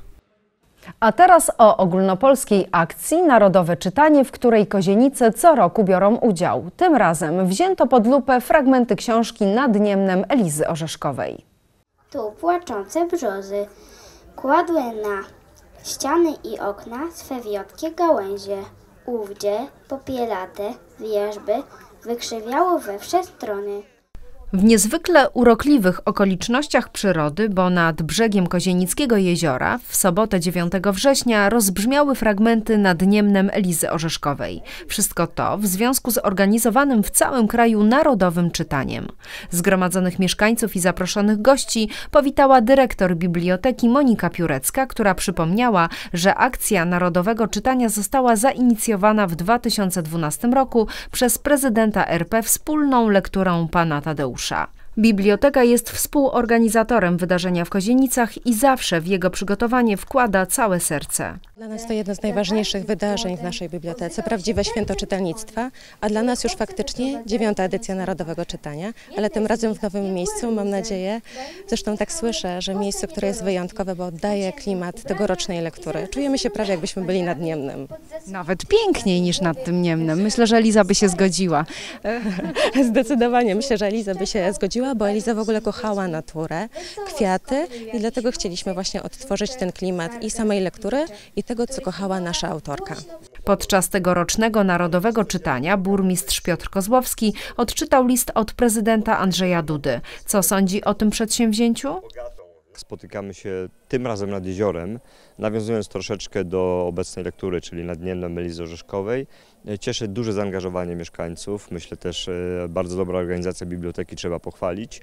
A teraz o ogólnopolskiej akcji Narodowe Czytanie, w której Kozienice co roku biorą udział. Tym razem wzięto pod lupę fragmenty książki Nad Niemnem Elizy Orzeszkowej. Tu płaczące brzozy kładły na ściany i okna swe wiotkie gałęzie. Ówdzie popielate wierzby wykrzywiało we wsze strony. W niezwykle urokliwych okolicznościach przyrody, bo nad brzegiem Kozienickiego jeziora w sobotę dziewiątego września rozbrzmiały fragmenty Nad Niemnem Elizy Orzeszkowej. Wszystko to w związku z organizowanym w całym kraju Narodowym Czytaniem. Zgromadzonych mieszkańców i zaproszonych gości powitała dyrektor biblioteki Monika Piórecka, która przypomniała, że akcja Narodowego Czytania została zainicjowana w dwa tysiące dwunastym roku przez prezydenta R P wspólną lekturą pana Tadeusza. Biblioteka jest współorganizatorem wydarzenia w Kozienicach i zawsze w jego przygotowanie wkłada całe serce. Dla nas to jedno z najważniejszych wydarzeń w naszej bibliotece, prawdziwe święto czytelnictwa, a dla nas już faktycznie dziewiąta edycja Narodowego Czytania, ale tym razem w nowym miejscu, mam nadzieję, zresztą tak słyszę, że miejsce, które jest wyjątkowe, bo oddaje klimat tegorocznej lektury. Czujemy się prawie jakbyśmy byli nad Niemnem. Nawet piękniej niż nad tym Niemnem. Myślę, że Eliza by się zgodziła. Zdecydowanie myślę, że Eliza by się zgodziła, bo Eliza w ogóle kochała naturę, kwiaty i dlatego chcieliśmy właśnie odtworzyć ten klimat i samej lektury, i tego, co kochała nasza autorka. Podczas tegorocznego Narodowego Czytania burmistrz Piotr Kozłowski odczytał list od prezydenta Andrzeja Dudy. Co sądzi o tym przedsięwzięciu? Spotykamy się tym razem nad jeziorem, nawiązując troszeczkę do obecnej lektury, czyli Nad Niemnem Elizy Orzeszkowej. Cieszy duże zaangażowanie mieszkańców, myślę też bardzo dobra organizacja biblioteki, trzeba pochwalić.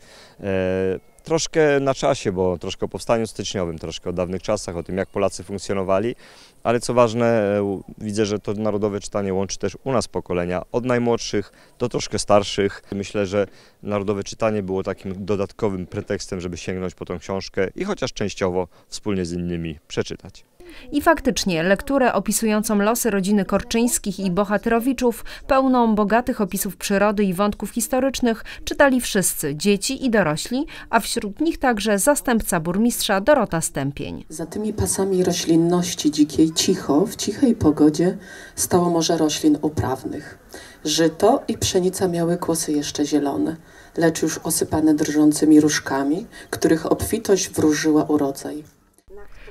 Troszkę na czasie, bo troszkę o powstaniu styczniowym, troszkę o dawnych czasach, o tym jak Polacy funkcjonowali, ale co ważne, widzę, że to Narodowe Czytanie łączy też u nas pokolenia, od najmłodszych do troszkę starszych. Myślę, że Narodowe Czytanie było takim dodatkowym pretekstem, żeby sięgnąć po tą książkę i chociaż częściowo wspólnie z innymi przeczytać. I faktycznie lekturę opisującą losy rodziny Korczyńskich i Bohatyrowiczów, pełną bogatych opisów przyrody i wątków historycznych, czytali wszyscy, dzieci i dorośli, a wśród nich także zastępca burmistrza Dorota Stępień. Za tymi pasami roślinności dzikiej cicho, w cichej pogodzie stało morze roślin uprawnych. Żyto i pszenica miały kłosy jeszcze zielone, lecz już osypane drżącymi różkami, których obfitość wróżyła urodzaj.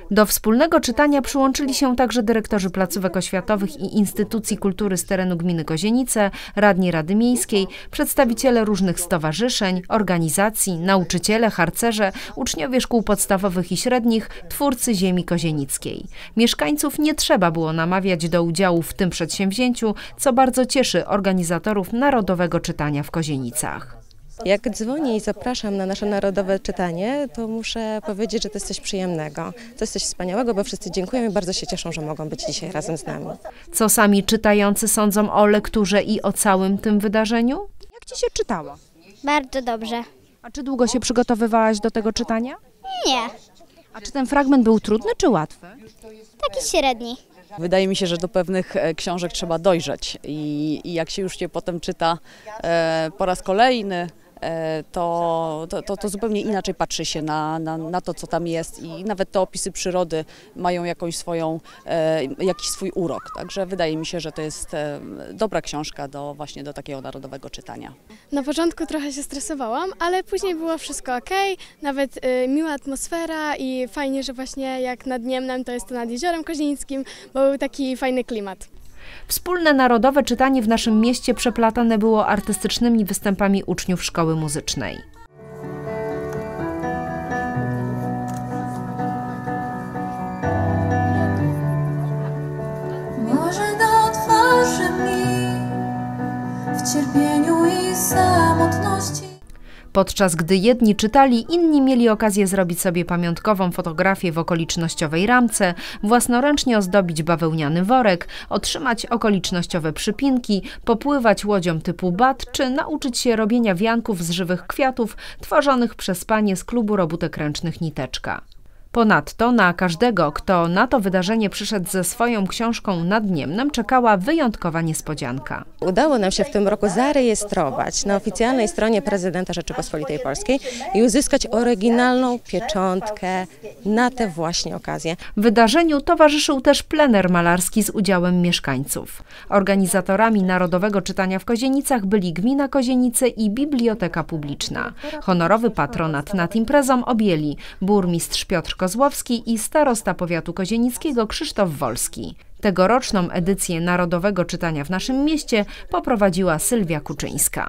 Do wspólnego czytania przyłączyli się także dyrektorzy placówek oświatowych i instytucji kultury z terenu gminy Kozienice, radni Rady Miejskiej, przedstawiciele różnych stowarzyszeń, organizacji, nauczyciele, harcerze, uczniowie szkół podstawowych i średnich, twórcy ziemi kozienickiej. Mieszkańców nie trzeba było namawiać do udziału w tym przedsięwzięciu, co bardzo cieszy organizatorów Narodowego Czytania w Kozienicach. Jak dzwonię i zapraszam na nasze narodowe czytanie, to muszę powiedzieć, że to jest coś przyjemnego. To jest coś wspaniałego, bo wszyscy dziękują i bardzo się cieszą, że mogą być dzisiaj razem z nami. Co sami czytający sądzą o lekturze i o całym tym wydarzeniu? Jak Ci się czytało? Bardzo dobrze. A czy długo się przygotowywałaś do tego czytania? Nie, A czy ten fragment był trudny czy łatwy? taki średni. Wydaje mi się, że do pewnych e, książek trzeba dojrzeć i, i jak się już je potem czyta e, po raz kolejny, e, to, to, to zupełnie inaczej patrzy się na, na, na to, co tam jest i nawet te opisy przyrody mają jakąś swoją, e, jakiś swój urok. Także wydaje mi się, że to jest e, dobra książka do, właśnie do takiego narodowego czytania. Na początku trochę się stresowałam, ale później było wszystko ok, nawet y, miła atmosfera i fajnie, że właśnie jak nad Niemnem, to jest to nad Jeziorem Kozienickim, bo był taki fajny klimat. Wspólne narodowe czytanie w naszym mieście przeplatane było artystycznymi występami uczniów szkoły muzycznej. Może do twarzy mi w cierpieniu i samotności. Podczas gdy jedni czytali, inni mieli okazję zrobić sobie pamiątkową fotografię w okolicznościowej ramce, własnoręcznie ozdobić bawełniany worek, otrzymać okolicznościowe przypinki, popływać łodzią typu bat, czy nauczyć się robienia wianków z żywych kwiatów tworzonych przez panie z klubu robótek ręcznych Niteczka. Ponadto na każdego, kto na to wydarzenie przyszedł ze swoją książką nad Niemnem, czekała wyjątkowa niespodzianka. Udało nam się w tym roku zarejestrować na oficjalnej stronie prezydenta Rzeczypospolitej Polskiej i uzyskać oryginalną pieczątkę na tę właśnie okazję. Wydarzeniu towarzyszył też plener malarski z udziałem mieszkańców. Organizatorami Narodowego Czytania w Kozienicach byli Gmina Kozienice i Biblioteka Publiczna. Honorowy patronat nad imprezą objęli burmistrz Piotr Kozłowski i starosta powiatu kozienickiego Krzysztof Wolski. Tegoroczną edycję Narodowego Czytania w naszym mieście poprowadziła Sylwia Kuczyńska.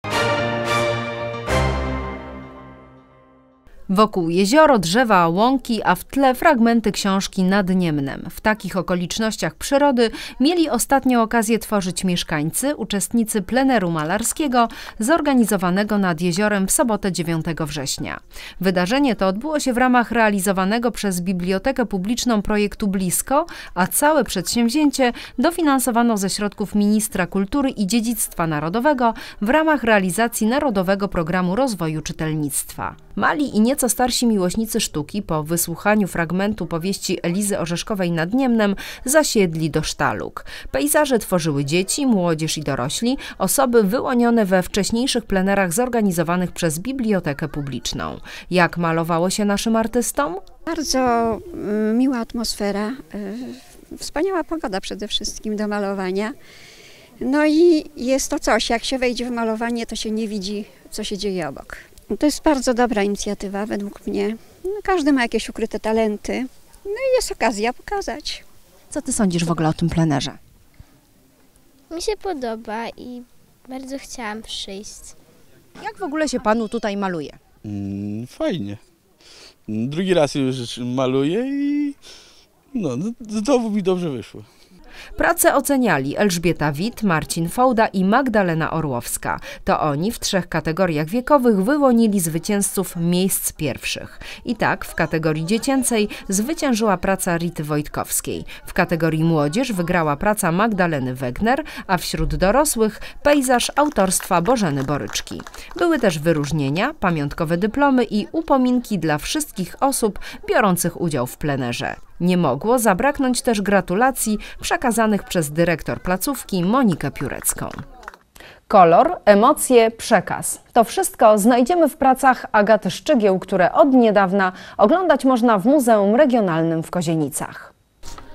Wokół jezioro, drzewa, łąki, a w tle fragmenty książki nad Niemnem. W takich okolicznościach przyrody mieli ostatnio okazję tworzyć mieszkańcy, uczestnicy pleneru malarskiego zorganizowanego nad jeziorem w sobotę dziewiątego września. Wydarzenie to odbyło się w ramach realizowanego przez Bibliotekę Publiczną projektu Blisko, a całe przedsięwzięcie dofinansowano ze środków Ministra Kultury i Dziedzictwa Narodowego w ramach realizacji Narodowego Programu Rozwoju Czytelnictwa. Mali i nieco starsi miłośnicy sztuki po wysłuchaniu fragmentu powieści Elizy Orzeszkowej nad Niemnem zasiedli do sztalug. Pejzaże tworzyły dzieci, młodzież i dorośli, osoby wyłonione we wcześniejszych plenerach zorganizowanych przez Bibliotekę Publiczną. Jak malowało się naszym artystom? Bardzo miła atmosfera, wspaniała pogoda przede wszystkim do malowania. No i jest to coś, jak się wejdzie w malowanie, to się nie widzi, co się dzieje obok. To jest bardzo dobra inicjatywa według mnie. No, każdy ma jakieś ukryte talenty, no i jest okazja pokazać. Co Ty sądzisz w ogóle o tym plenerze? Mi się podoba i bardzo chciałam przyjść. Jak w ogóle się Panu tutaj maluje? Mm, fajnie. Drugi raz już maluję i no, znowu mi dobrze wyszło. Pracę oceniali Elżbieta Wit, Marcin Fołda i Magdalena Orłowska. To oni w trzech kategoriach wiekowych wyłonili zwycięzców miejsc pierwszych. I tak w kategorii dziecięcej zwyciężyła praca Rity Wojtkowskiej. W kategorii młodzież wygrała praca Magdaleny Wegner, a wśród dorosłych pejzaż autorstwa Bożeny Boryczki. Były też wyróżnienia, pamiątkowe dyplomy i upominki dla wszystkich osób biorących udział w plenerze. Nie mogło zabraknąć też gratulacji przekazanych przez dyrektor placówki Monikę Piórecką. Kolor, emocje, przekaz. To wszystko znajdziemy w pracach Agaty Szczygieł, które od niedawna oglądać można w Muzeum Regionalnym w Kozienicach.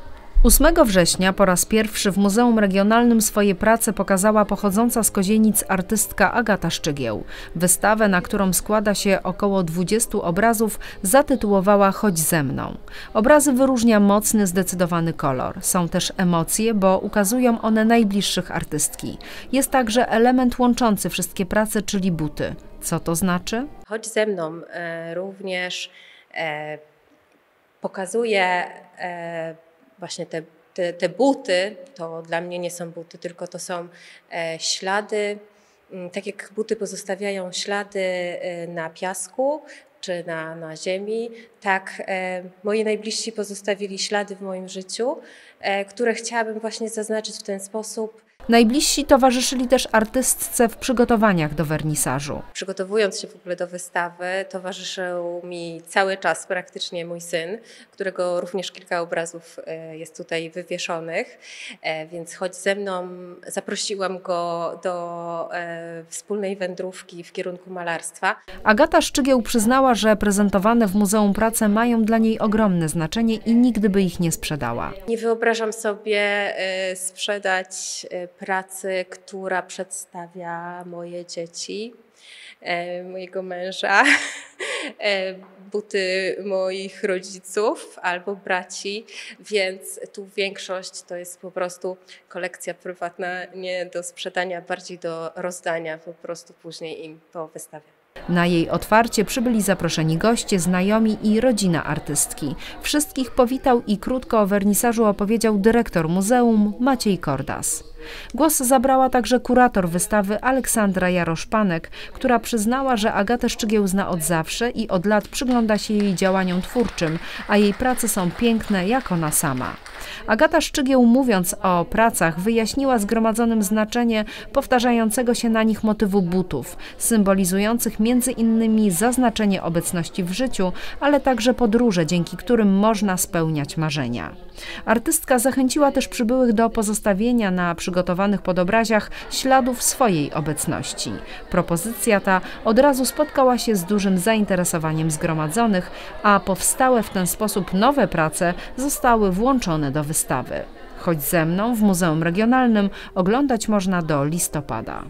ósmego września po raz pierwszy w Muzeum Regionalnym swoje prace pokazała pochodząca z Kozienic artystka Agata Szczygieł. Wystawę, na którą składa się około dwudziestu obrazów, zatytułowała „Chodź ze mną”. Obrazy wyróżnia mocny, zdecydowany kolor. Są też emocje, bo ukazują one najbliższych artystki. Jest także element łączący wszystkie prace, czyli buty. Co to znaczy? Chodź ze mną e, również e, pokazuje e, właśnie te, te, te buty. To dla mnie nie są buty, tylko to są e, ślady. Tak jak buty pozostawiają ślady e, na piasku czy na, na ziemi, tak e, moi najbliżsi pozostawili ślady w moim życiu, e, które chciałabym właśnie zaznaczyć w ten sposób. Najbliżsi towarzyszyli też artystce w przygotowaniach do wernisażu. Przygotowując się w ogóle do wystawy, towarzyszył mi cały czas praktycznie mój syn, którego również kilka obrazów jest tutaj wywieszonych, więc chodź ze mną, zaprosiłam go do wspólnej wędrówki w kierunku malarstwa. Agata Szczygieł przyznała, że prezentowane w muzeum prace mają dla niej ogromne znaczenie i nigdy by ich nie sprzedała. Nie wyobrażam sobie sprzedać pracy, która przedstawia moje dzieci, mojego męża, buty moich rodziców albo braci, więc tu większość to jest po prostu kolekcja prywatna, nie do sprzedania, bardziej do rozdania po prostu później im po wystawie. Na jej otwarcie przybyli zaproszeni goście, znajomi i rodzina artystki. Wszystkich powitał i krótko o wernisażu opowiedział dyrektor muzeum Maciej Kordas. Głos zabrała także kurator wystawy Aleksandra Jarosz-Panek, która przyznała, że Agatę Szczygieł zna od zawsze i od lat przygląda się jej działaniom twórczym, a jej prace są piękne jak ona sama. Agata Szczygieł, mówiąc o pracach, wyjaśniła zgromadzonym znaczenie powtarzającego się na nich motywu butów, symbolizujących między innymi zaznaczenie obecności w życiu, ale także podróże, dzięki którym można spełniać marzenia. Artystka zachęciła też przybyłych do pozostawienia na przygotowanych podobraziach śladów swojej obecności. Propozycja ta od razu spotkała się z dużym zainteresowaniem zgromadzonych, a powstałe w ten sposób nowe prace zostały włączone do wystawy. Chodź ze mną w Muzeum Regionalnym oglądać można do listopada.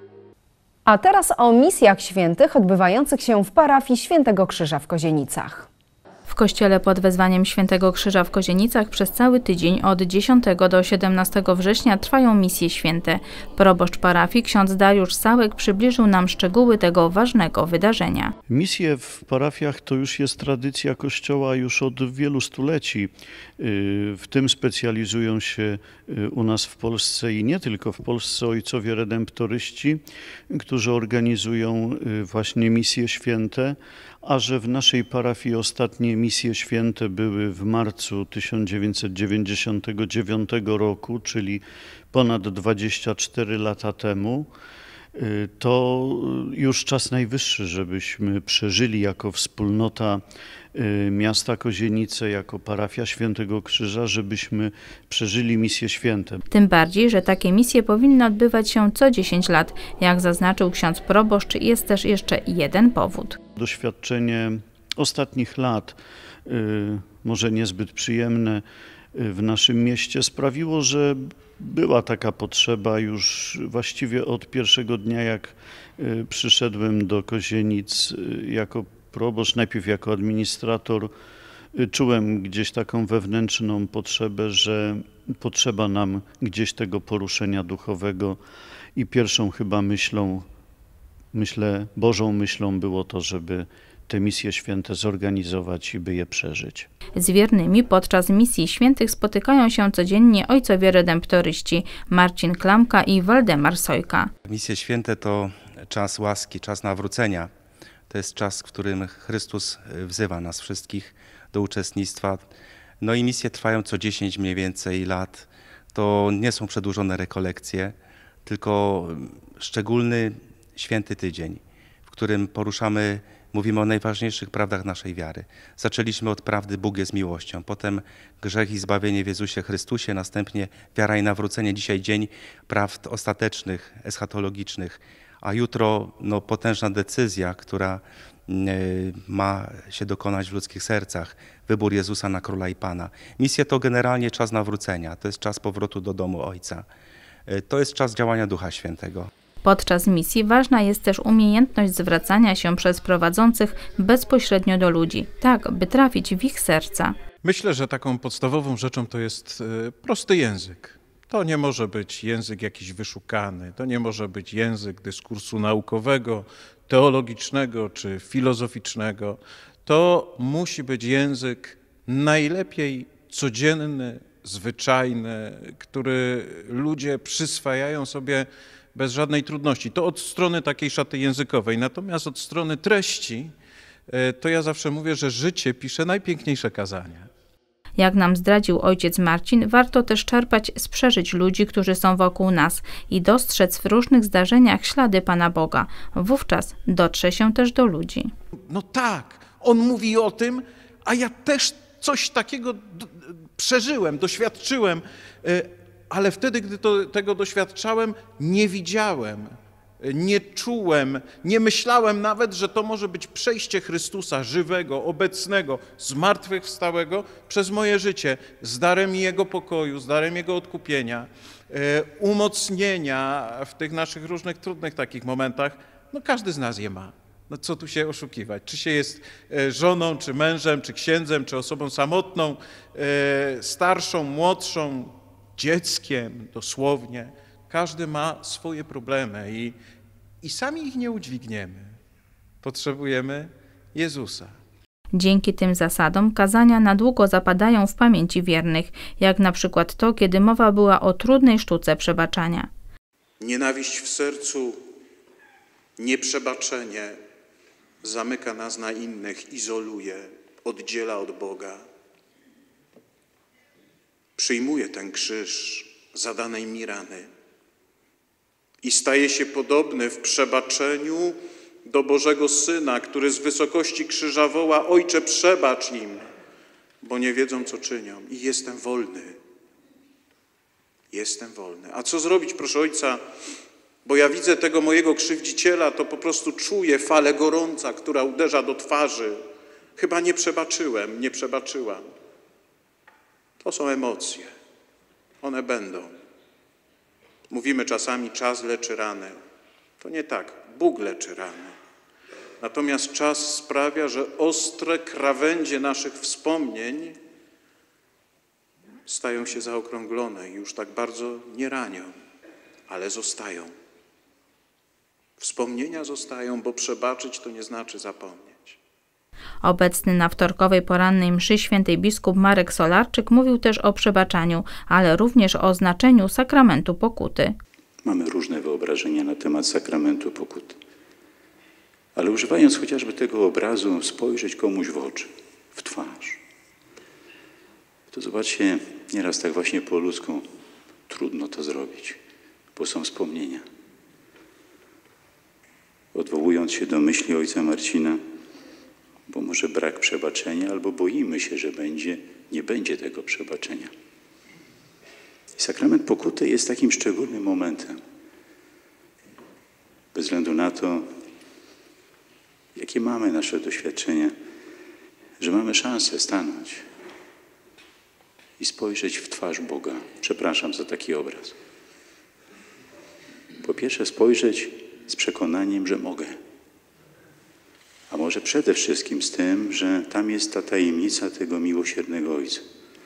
A teraz o misjach świętych odbywających się w parafii Świętego Krzyża w Kozienicach. W kościele pod wezwaniem Świętego Krzyża w Kozienicach przez cały tydzień od dziesiątego do siedemnastego września trwają misje święte. Proboszcz parafii ksiądz Dariusz Sałek przybliżył nam szczegóły tego ważnego wydarzenia. Misje w parafiach to już jest tradycja Kościoła już od wielu stuleci. W tym specjalizują się u nas w Polsce i nie tylko w Polsce ojcowie redemptoryści, którzy organizują właśnie misje święte, a że w naszej parafii ostatnie misje święte były w marcu tysiąc dziewięćset dziewięćdziesiątego dziewiątego roku, czyli ponad dwadzieścia cztery lata temu, to już czas najwyższy, żebyśmy przeżyli jako wspólnota miasta Kozienice, jako parafia Świętego Krzyża, żebyśmy przeżyli misje święte. Tym bardziej, że takie misje powinny odbywać się co dziesięć lat. Jak zaznaczył ksiądz proboszcz, jest też jeszcze jeden powód. Doświadczenie ostatnich lat, może niezbyt przyjemne w naszym mieście, sprawiło, że była taka potrzeba już właściwie od pierwszego dnia, jak przyszedłem do Kozienic jako proboszcz, najpierw jako administrator, czułem gdzieś taką wewnętrzną potrzebę, że potrzeba nam gdzieś tego poruszenia duchowego i pierwszą chyba myślą, myślę, Bożą myślą było to, żeby te misje święte zorganizować i by je przeżyć. Z wiernymi podczas misji świętych spotykają się codziennie ojcowie redemptoryści Marcin Klamka i Waldemar Sojka. Misje święte to czas łaski, czas nawrócenia. To jest czas, w którym Chrystus wzywa nas wszystkich do uczestnictwa. No i misje trwają co dziesięć mniej więcej lat. To nie są przedłużone rekolekcje, tylko szczególny święty tydzień, w którym poruszamy, mówimy o najważniejszych prawdach naszej wiary. Zaczęliśmy od prawdy Bóg jest miłością, potem grzech i zbawienie w Jezusie Chrystusie, następnie wiara i nawrócenie. Dzisiaj dzień prawd ostatecznych, eschatologicznych, a jutro no, potężna decyzja, która ma się dokonać w ludzkich sercach. Wybór Jezusa na Króla i Pana. Misja to generalnie czas nawrócenia, to jest czas powrotu do domu Ojca. To jest czas działania Ducha Świętego. Podczas misji ważna jest też umiejętność zwracania się przez prowadzących bezpośrednio do ludzi, tak by trafić w ich serca. Myślę, że taką podstawową rzeczą to jest prosty język. To nie może być język jakiś wyszukany, to nie może być język dyskursu naukowego, teologicznego czy filozoficznego. To musi być język najlepiej codzienny, zwyczajny, który ludzie przyswajają sobie bez żadnej trudności. To od strony takiej szaty językowej. Natomiast od strony treści, to ja zawsze mówię, że życie pisze najpiękniejsze kazania. Jak nam zdradził ojciec Marcin, warto też czerpać z przeżyć ludzi, którzy są wokół nas i dostrzec w różnych zdarzeniach ślady Pana Boga. Wówczas dotrze się też do ludzi. No tak, on mówi o tym, a ja też coś takiego przeżyłem, doświadczyłem, ale wtedy, gdy to, tego doświadczałem, nie widziałem, nie czułem, nie myślałem nawet, że to może być przejście Chrystusa żywego, obecnego, zmartwychwstałego przez moje życie, z darem Jego pokoju, z darem Jego odkupienia, umocnienia w tych naszych różnych trudnych takich momentach. No każdy z nas je ma. No co tu się oszukiwać? Czy się jest żoną, czy mężem, czy księdzem, czy osobą samotną, starszą, młodszą, dzieckiem dosłownie. Każdy ma swoje problemy i, i sami ich nie udźwigniemy. Potrzebujemy Jezusa. Dzięki tym zasadom kazania na długo zapadają w pamięci wiernych, jak na przykład to, kiedy mowa była o trudnej sztuce przebaczania. Nienawiść w sercu, nieprzebaczenie zamyka nas na innych, izoluje, oddziela od Boga. Przyjmuje ten krzyż zadanej mi rany i staje się podobny w przebaczeniu do Bożego Syna, który z wysokości krzyża woła: Ojcze, przebacz im, bo nie wiedzą, co czynią. I jestem wolny. Jestem wolny. A co zrobić, proszę Ojca? Bo ja widzę tego mojego krzywdziciela, to po prostu czuję falę gorąca, która uderza do twarzy. Chyba nie przebaczyłem, nie przebaczyłam. To są emocje. One będą. Mówimy czasami, czas leczy rany. To nie tak. Bóg leczy rany. Natomiast czas sprawia, że ostre krawędzie naszych wspomnień stają się zaokrąglone i już tak bardzo nie ranią, ale zostają. Wspomnienia zostają, bo przebaczyć to nie znaczy zapomnieć. Obecny na wtorkowej porannej mszy świętej biskup Marek Solarczyk mówił też o przebaczaniu, ale również o znaczeniu sakramentu pokuty. Mamy różne wyobrażenia na temat sakramentu pokuty. Ale używając chociażby tego obrazu, spojrzeć komuś w oczy, w twarz. To zobaczcie, nieraz tak właśnie po ludzku trudno to zrobić, bo są wspomnienia. Odwołując się do myśli ojca Marcina, bo może brak przebaczenia, albo boimy się, że będzie, nie będzie tego przebaczenia. I sakrament pokuty jest takim szczególnym momentem. Bez względu na to, jakie mamy nasze doświadczenia, że mamy szansę stanąć i spojrzeć w twarz Boga. Przepraszam za taki obraz. Po pierwsze spojrzeć z przekonaniem, że mogę. A może przede wszystkim z tym, że tam jest ta tajemnica tego miłosiernego Ojca,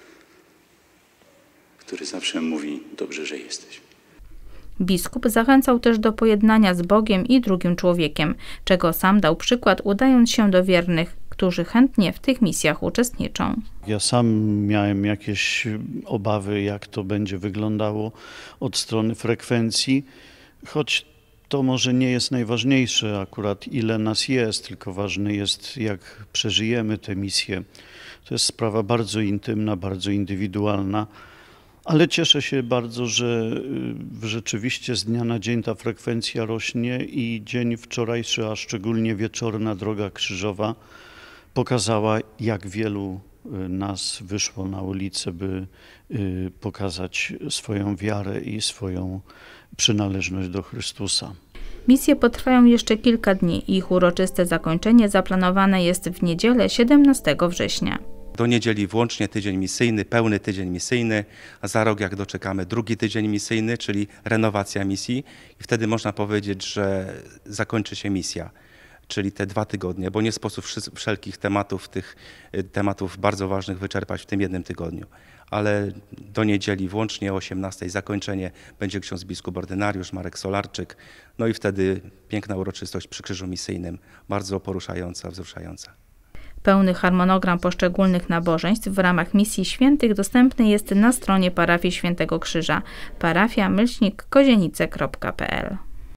który zawsze mówi: dobrze, że jesteś. Biskup zachęcał też do pojednania z Bogiem i drugim człowiekiem, czego sam dał przykład, udając się do wiernych, którzy chętnie w tych misjach uczestniczą. Ja sam miałem jakieś obawy, jak to będzie wyglądało od strony frekwencji, choć to może nie jest najważniejsze akurat, ile nas jest, tylko ważne jest, jak przeżyjemy tę misję. To jest sprawa bardzo intymna, bardzo indywidualna, ale cieszę się bardzo, że rzeczywiście z dnia na dzień ta frekwencja rośnie i dzień wczorajszy, a szczególnie wieczorna Droga Krzyżowa pokazała, jak wielu nas wyszło na ulicę, by pokazać swoją wiarę i swoją przynależność do Chrystusa. Misje potrwają jeszcze kilka dni. Ich uroczyste zakończenie zaplanowane jest w niedzielę siedemnastego września. Do niedzieli włącznie tydzień misyjny, pełny tydzień misyjny, a za rok jak doczekamy drugi tydzień misyjny, czyli renowacja misji i wtedy można powiedzieć, że zakończy się misja, czyli te dwa tygodnie, bo nie sposób wszelkich tematów, tych tematów bardzo ważnych wyczerpać w tym jednym tygodniu. Ale do niedzieli włącznie o osiemnastej zakończenie będzie ksiądz biskup ordynariusz Marek Solarczyk, no i wtedy piękna uroczystość przy Krzyżu Misyjnym, bardzo poruszająca, wzruszająca. Pełny harmonogram poszczególnych nabożeństw w ramach misji świętych dostępny jest na stronie parafii Świętego Krzyża parafia myślnik kozienice kropka p l.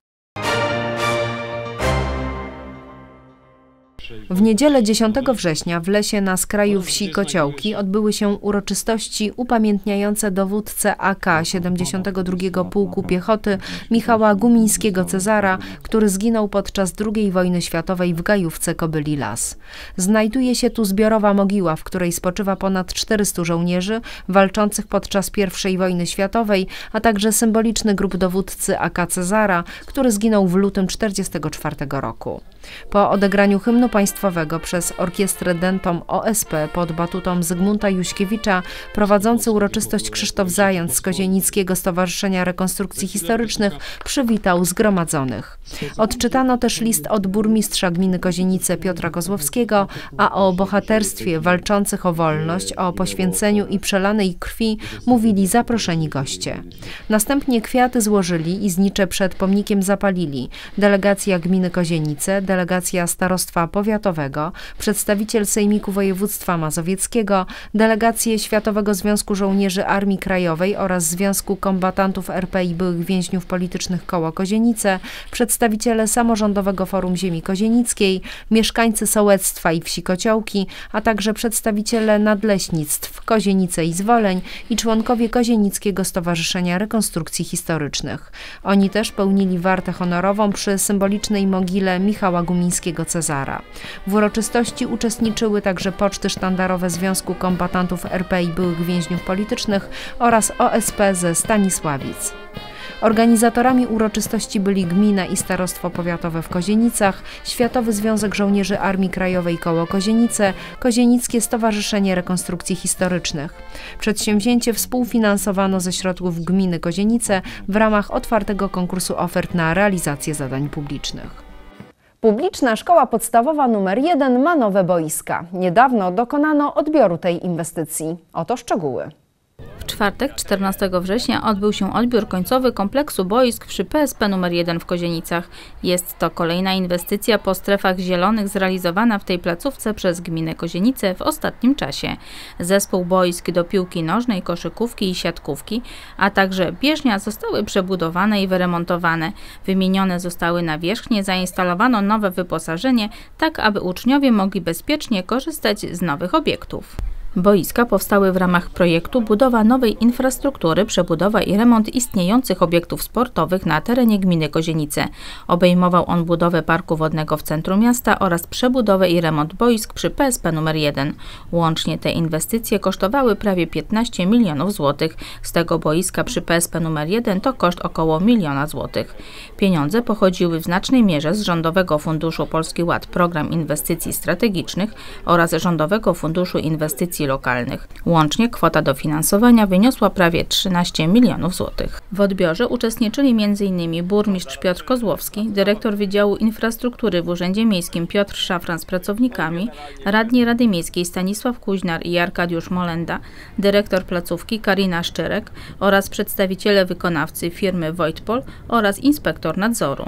W niedzielę dziesiątego września w lesie na skraju wsi Kociołki odbyły się uroczystości upamiętniające dowódcę A K siedemdziesiątego drugiego Pułku Piechoty Michała Gumińskiego-Cezara, który zginął podczas drugiej wojny światowej w Gajówce Kobyli Las. Znajduje się tu zbiorowa mogiła, w której spoczywa ponad czterystu żołnierzy walczących podczas pierwszej wojny światowej, a także symboliczny grób dowódcy A K Cezara, który zginął w lutym tysiąc dziewięćset czterdziestego czwartego roku. Po odegraniu hymnu państwowego przez orkiestrę Dentom O S P pod batutą Zygmunta Juśkiewicza prowadzący uroczystość Krzysztof Zając z Kozienickiego Stowarzyszenia Rekonstrukcji Historycznych przywitał zgromadzonych. Odczytano też list od burmistrza gminy Kozienice Piotra Kozłowskiego, a o bohaterstwie walczących o wolność, o poświęceniu i przelanej krwi mówili zaproszeni goście. Następnie kwiaty złożyli i znicze przed pomnikiem zapalili delegacja gminy Kozienice, delegacja Starostwa Powiatowego, przedstawiciel Sejmiku Województwa Mazowieckiego, delegacje Światowego Związku Żołnierzy Armii Krajowej oraz Związku Kombatantów R P i byłych więźniów politycznych Koło Kozienice, przedstawiciele Samorządowego Forum Ziemi Kozienickiej, mieszkańcy sołectwa i wsi Kociołki, a także przedstawiciele nadleśnictw Kozienice i Zwoleń i członkowie Kozienickiego Stowarzyszenia Rekonstrukcji Historycznych. Oni też pełnili wartę honorową przy symbolicznej mogile Michała Gumińskiego-Cezara. W uroczystości uczestniczyły także poczty sztandarowe Związku Kombatantów R P i byłych więźniów politycznych oraz O S P ze Stanisławic. Organizatorami uroczystości byli gmina i Starostwo Powiatowe w Kozienicach, Światowy Związek Żołnierzy Armii Krajowej Koło Kozienice, Kozienickie Stowarzyszenie Rekonstrukcji Historycznych. Przedsięwzięcie współfinansowano ze środków gminy Kozienice w ramach otwartego konkursu ofert na realizację zadań publicznych. Publiczna Szkoła Podstawowa numer jeden ma nowe boiska. Niedawno dokonano odbioru tej inwestycji. Oto szczegóły. W czwartek, czternastego września, odbył się odbiór końcowy kompleksu boisk przy P S P numer jeden w Kozienicach. Jest to kolejna inwestycja po strefach zielonych zrealizowana w tej placówce przez gminę Kozienice w ostatnim czasie. Zespół boisk do piłki nożnej, koszykówki i siatkówki, a także bieżnia zostały przebudowane i wyremontowane. Wymienione zostały nawierzchnie, zainstalowano nowe wyposażenie, tak aby uczniowie mogli bezpiecznie korzystać z nowych obiektów. Boiska powstały w ramach projektu Budowa nowej infrastruktury, przebudowa i remont istniejących obiektów sportowych na terenie gminy Kozienice. Obejmował on budowę parku wodnego w centrum miasta oraz przebudowę i remont boisk przy P S P numer jeden. Łącznie te inwestycje kosztowały prawie piętnaście milionów złotych. Z tego boiska przy P S P numer jeden to koszt około miliona złotych. Pieniądze pochodziły w znacznej mierze z Rządowego Funduszu Polski Ład Program Inwestycji Strategicznych oraz Rządowego Funduszu Inwestycji Lokalnych. Łącznie kwota dofinansowania wyniosła prawie trzynaście milionów złotych. W odbiorze uczestniczyli między innymi burmistrz Piotr Kozłowski, dyrektor Wydziału Infrastruktury w Urzędzie Miejskim Piotr Szafran z pracownikami, radni Rady Miejskiej Stanisław Kuźnar i Arkadiusz Molenda, dyrektor placówki Karina Szczyrek oraz przedstawiciele wykonawcy firmy Wojtpol oraz inspektor nadzoru.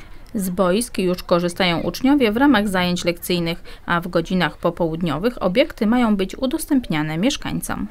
Z boisk już korzystają uczniowie w ramach zajęć lekcyjnych, a w godzinach popołudniowych obiekty mają być udostępniane mieszkańcom.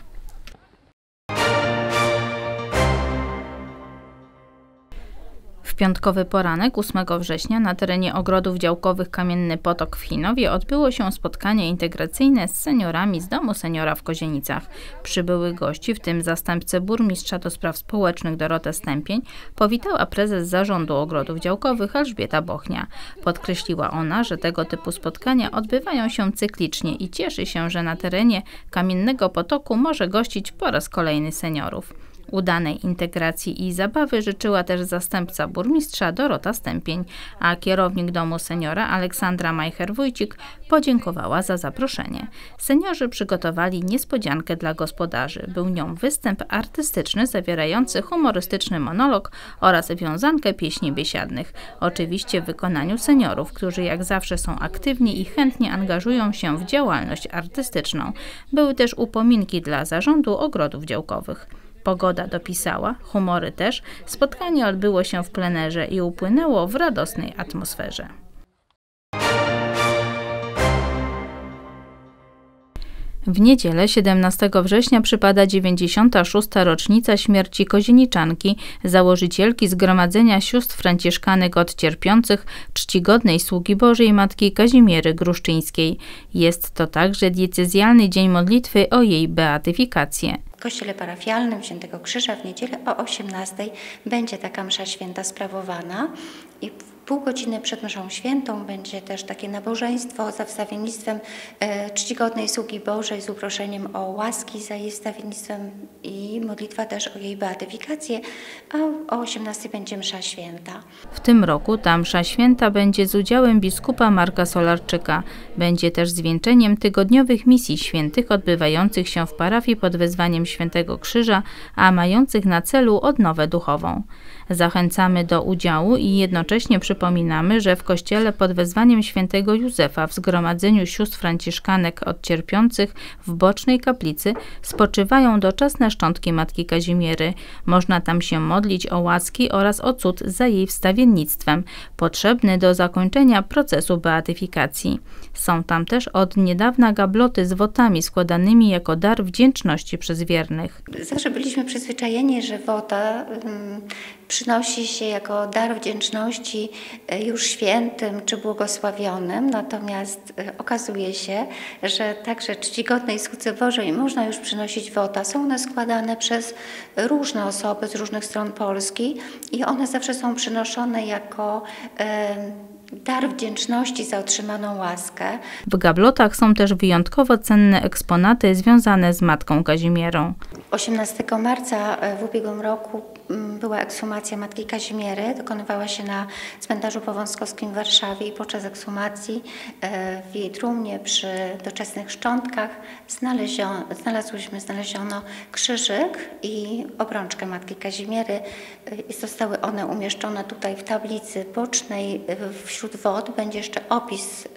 W piątkowy poranek ósmego września na terenie ogrodów działkowych Kamienny Potok w Chinowie odbyło się spotkanie integracyjne z seniorami z Domu Seniora w Kozienicach. Przybyłych gości, w tym zastępcę burmistrza do spraw społecznych Dorotę Stępień, powitała prezes Zarządu Ogrodów Działkowych Elżbieta Bochnia. Podkreśliła ona, że tego typu spotkania odbywają się cyklicznie i cieszy się, że na terenie Kamiennego Potoku może gościć po raz kolejny seniorów. Udanej integracji i zabawy życzyła też zastępca burmistrza Dorota Stępień, a kierownik Domu Seniora Aleksandra Majcher-Wójcik podziękowała za zaproszenie. Seniorzy przygotowali niespodziankę dla gospodarzy. Był nią występ artystyczny zawierający humorystyczny monolog oraz wiązankę pieśni biesiadnych. Oczywiście w wykonaniu seniorów, którzy jak zawsze są aktywni i chętnie angażują się w działalność artystyczną. Były też upominki dla zarządu ogrodów działkowych. Pogoda dopisała, humory też. Spotkanie odbyło się w plenerze i upłynęło w radosnej atmosferze. W niedzielę siedemnastego września przypada dziewięćdziesiąta szósta rocznica śmierci kozieniczanki, założycielki Zgromadzenia Sióstr Franciszkanek od Cierpiących, czcigodnej sługi Bożej Matki Kazimiery Gruszczyńskiej. Jest to także diecezjalny dzień modlitwy o jej beatyfikację. W kościele parafialnym Świętego Krzyża w niedzielę o osiemnastej będzie taka msza święta sprawowana i pół godziny przed mszą świętą będzie też takie nabożeństwo za wstawiennictwem e, czcigodnej sługi Bożej z uproszeniem o łaski za jej wstawiennictwem i modlitwa też o jej beatyfikację, a o osiemnastej będzie msza święta. W tym roku ta msza święta będzie z udziałem biskupa Marka Solarczyka. Będzie też zwieńczeniem tygodniowych misji świętych odbywających się w parafii pod wezwaniem Świętego Krzyża, a mających na celu odnowę duchową. Zachęcamy do udziału i jednocześnie przypominamy, że w kościele pod wezwaniem Świętego Józefa w Zgromadzeniu Sióstr Franciszkanek od Cierpiących w bocznej kaplicy spoczywają doczesne szczątki Matki Kazimiery. Można tam się modlić o łaski oraz o cud za jej wstawiennictwem, potrzebny do zakończenia procesu beatyfikacji. Są tam też od niedawna gabloty z wotami składanymi jako dar wdzięczności przez wiernych. Zawsze byliśmy przyzwyczajeni, że woda um, przynosi się jako dar wdzięczności już świętym czy błogosławionym, natomiast okazuje się, że także czcigodnej słudze Bożej można już przynosić woda. Są one składane przez różne osoby z różnych stron Polski i one zawsze są przynoszone jako e, dar wdzięczności za otrzymaną łaskę. W gablotach są też wyjątkowo cenne eksponaty związane z Matką Kazimierą. osiemnastego marca w ubiegłym roku była ekshumacja Matki Kazimiery. Dokonywała się na cmentarzu powązkowskim w Warszawie i podczas ekshumacji w jej trumnie przy doczesnych szczątkach znaleziono, znalazłyśmy, znaleziono krzyżyk i obrączkę Matki Kazimiery. Zostały one umieszczone tutaj w tablicy bocznej. Wśród wod będzie jeszcze opis,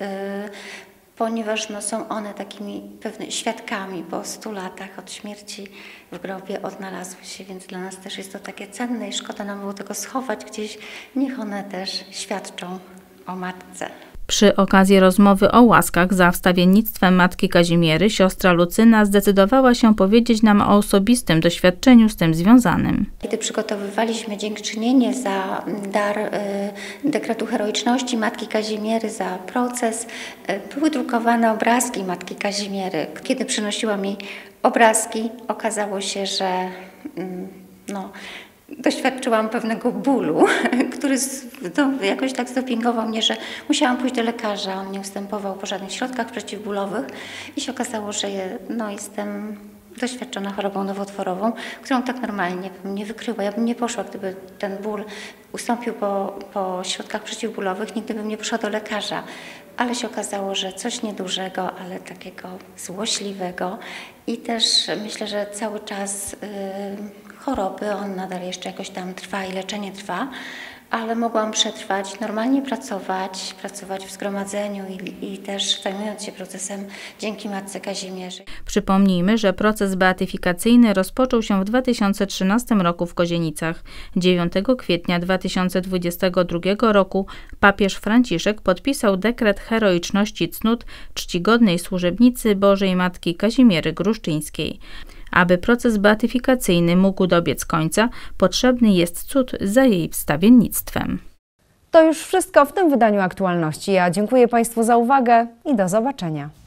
ponieważ no, są one takimi pewnymi świadkami po stu latach od śmierci w grobie odnalazły się, więc dla nas też jest to takie cenne i szkoda nam było tego schować gdzieś. Niech one też świadczą o Matce. Przy okazji rozmowy o łaskach za wstawiennictwem Matki Kazimiery siostra Lucyna zdecydowała się powiedzieć nam o osobistym doświadczeniu z tym związanym. Kiedy przygotowywaliśmy dziękczynienie za dar y, dekretu heroiczności Matki Kazimiery, za proces, y, były drukowane obrazki Matki Kazimiery. Kiedy przynosiła mi obrazki, okazało się, że y, no, doświadczyłam pewnego bólu, który no, jakoś tak zdopingował mnie, że musiałam pójść do lekarza. On nie ustępował po żadnych środkach przeciwbólowych i się okazało, że je, no, jestem doświadczona chorobą nowotworową, którą tak normalnie bym nie wykryła. Ja bym nie poszła, gdyby ten ból ustąpił po, po środkach przeciwbólowych, nigdy bym nie poszła do lekarza. Ale się okazało, że coś niedużego, ale takiego złośliwego i też myślę, że cały czas yy, choroby, on nadal jeszcze jakoś tam trwa i leczenie trwa, ale mogłam przetrwać, normalnie pracować, pracować w zgromadzeniu i, i też zajmując się procesem dzięki Matce Kazimierze. Przypomnijmy, że proces beatyfikacyjny rozpoczął się w dwa tysiące trzynastym roku w Kozienicach. dziewiątego kwietnia dwa tysiące dwudziestego drugiego roku papież Franciszek podpisał dekret heroiczności cnót czcigodnej służebnicy Bożej Matki Kazimiery Gruszczyńskiej. Aby proces beatyfikacyjny mógł dobiec końca, potrzebny jest cud za jej wstawiennictwem. To już wszystko w tym wydaniu aktualności. Ja dziękuję Państwu za uwagę i do zobaczenia.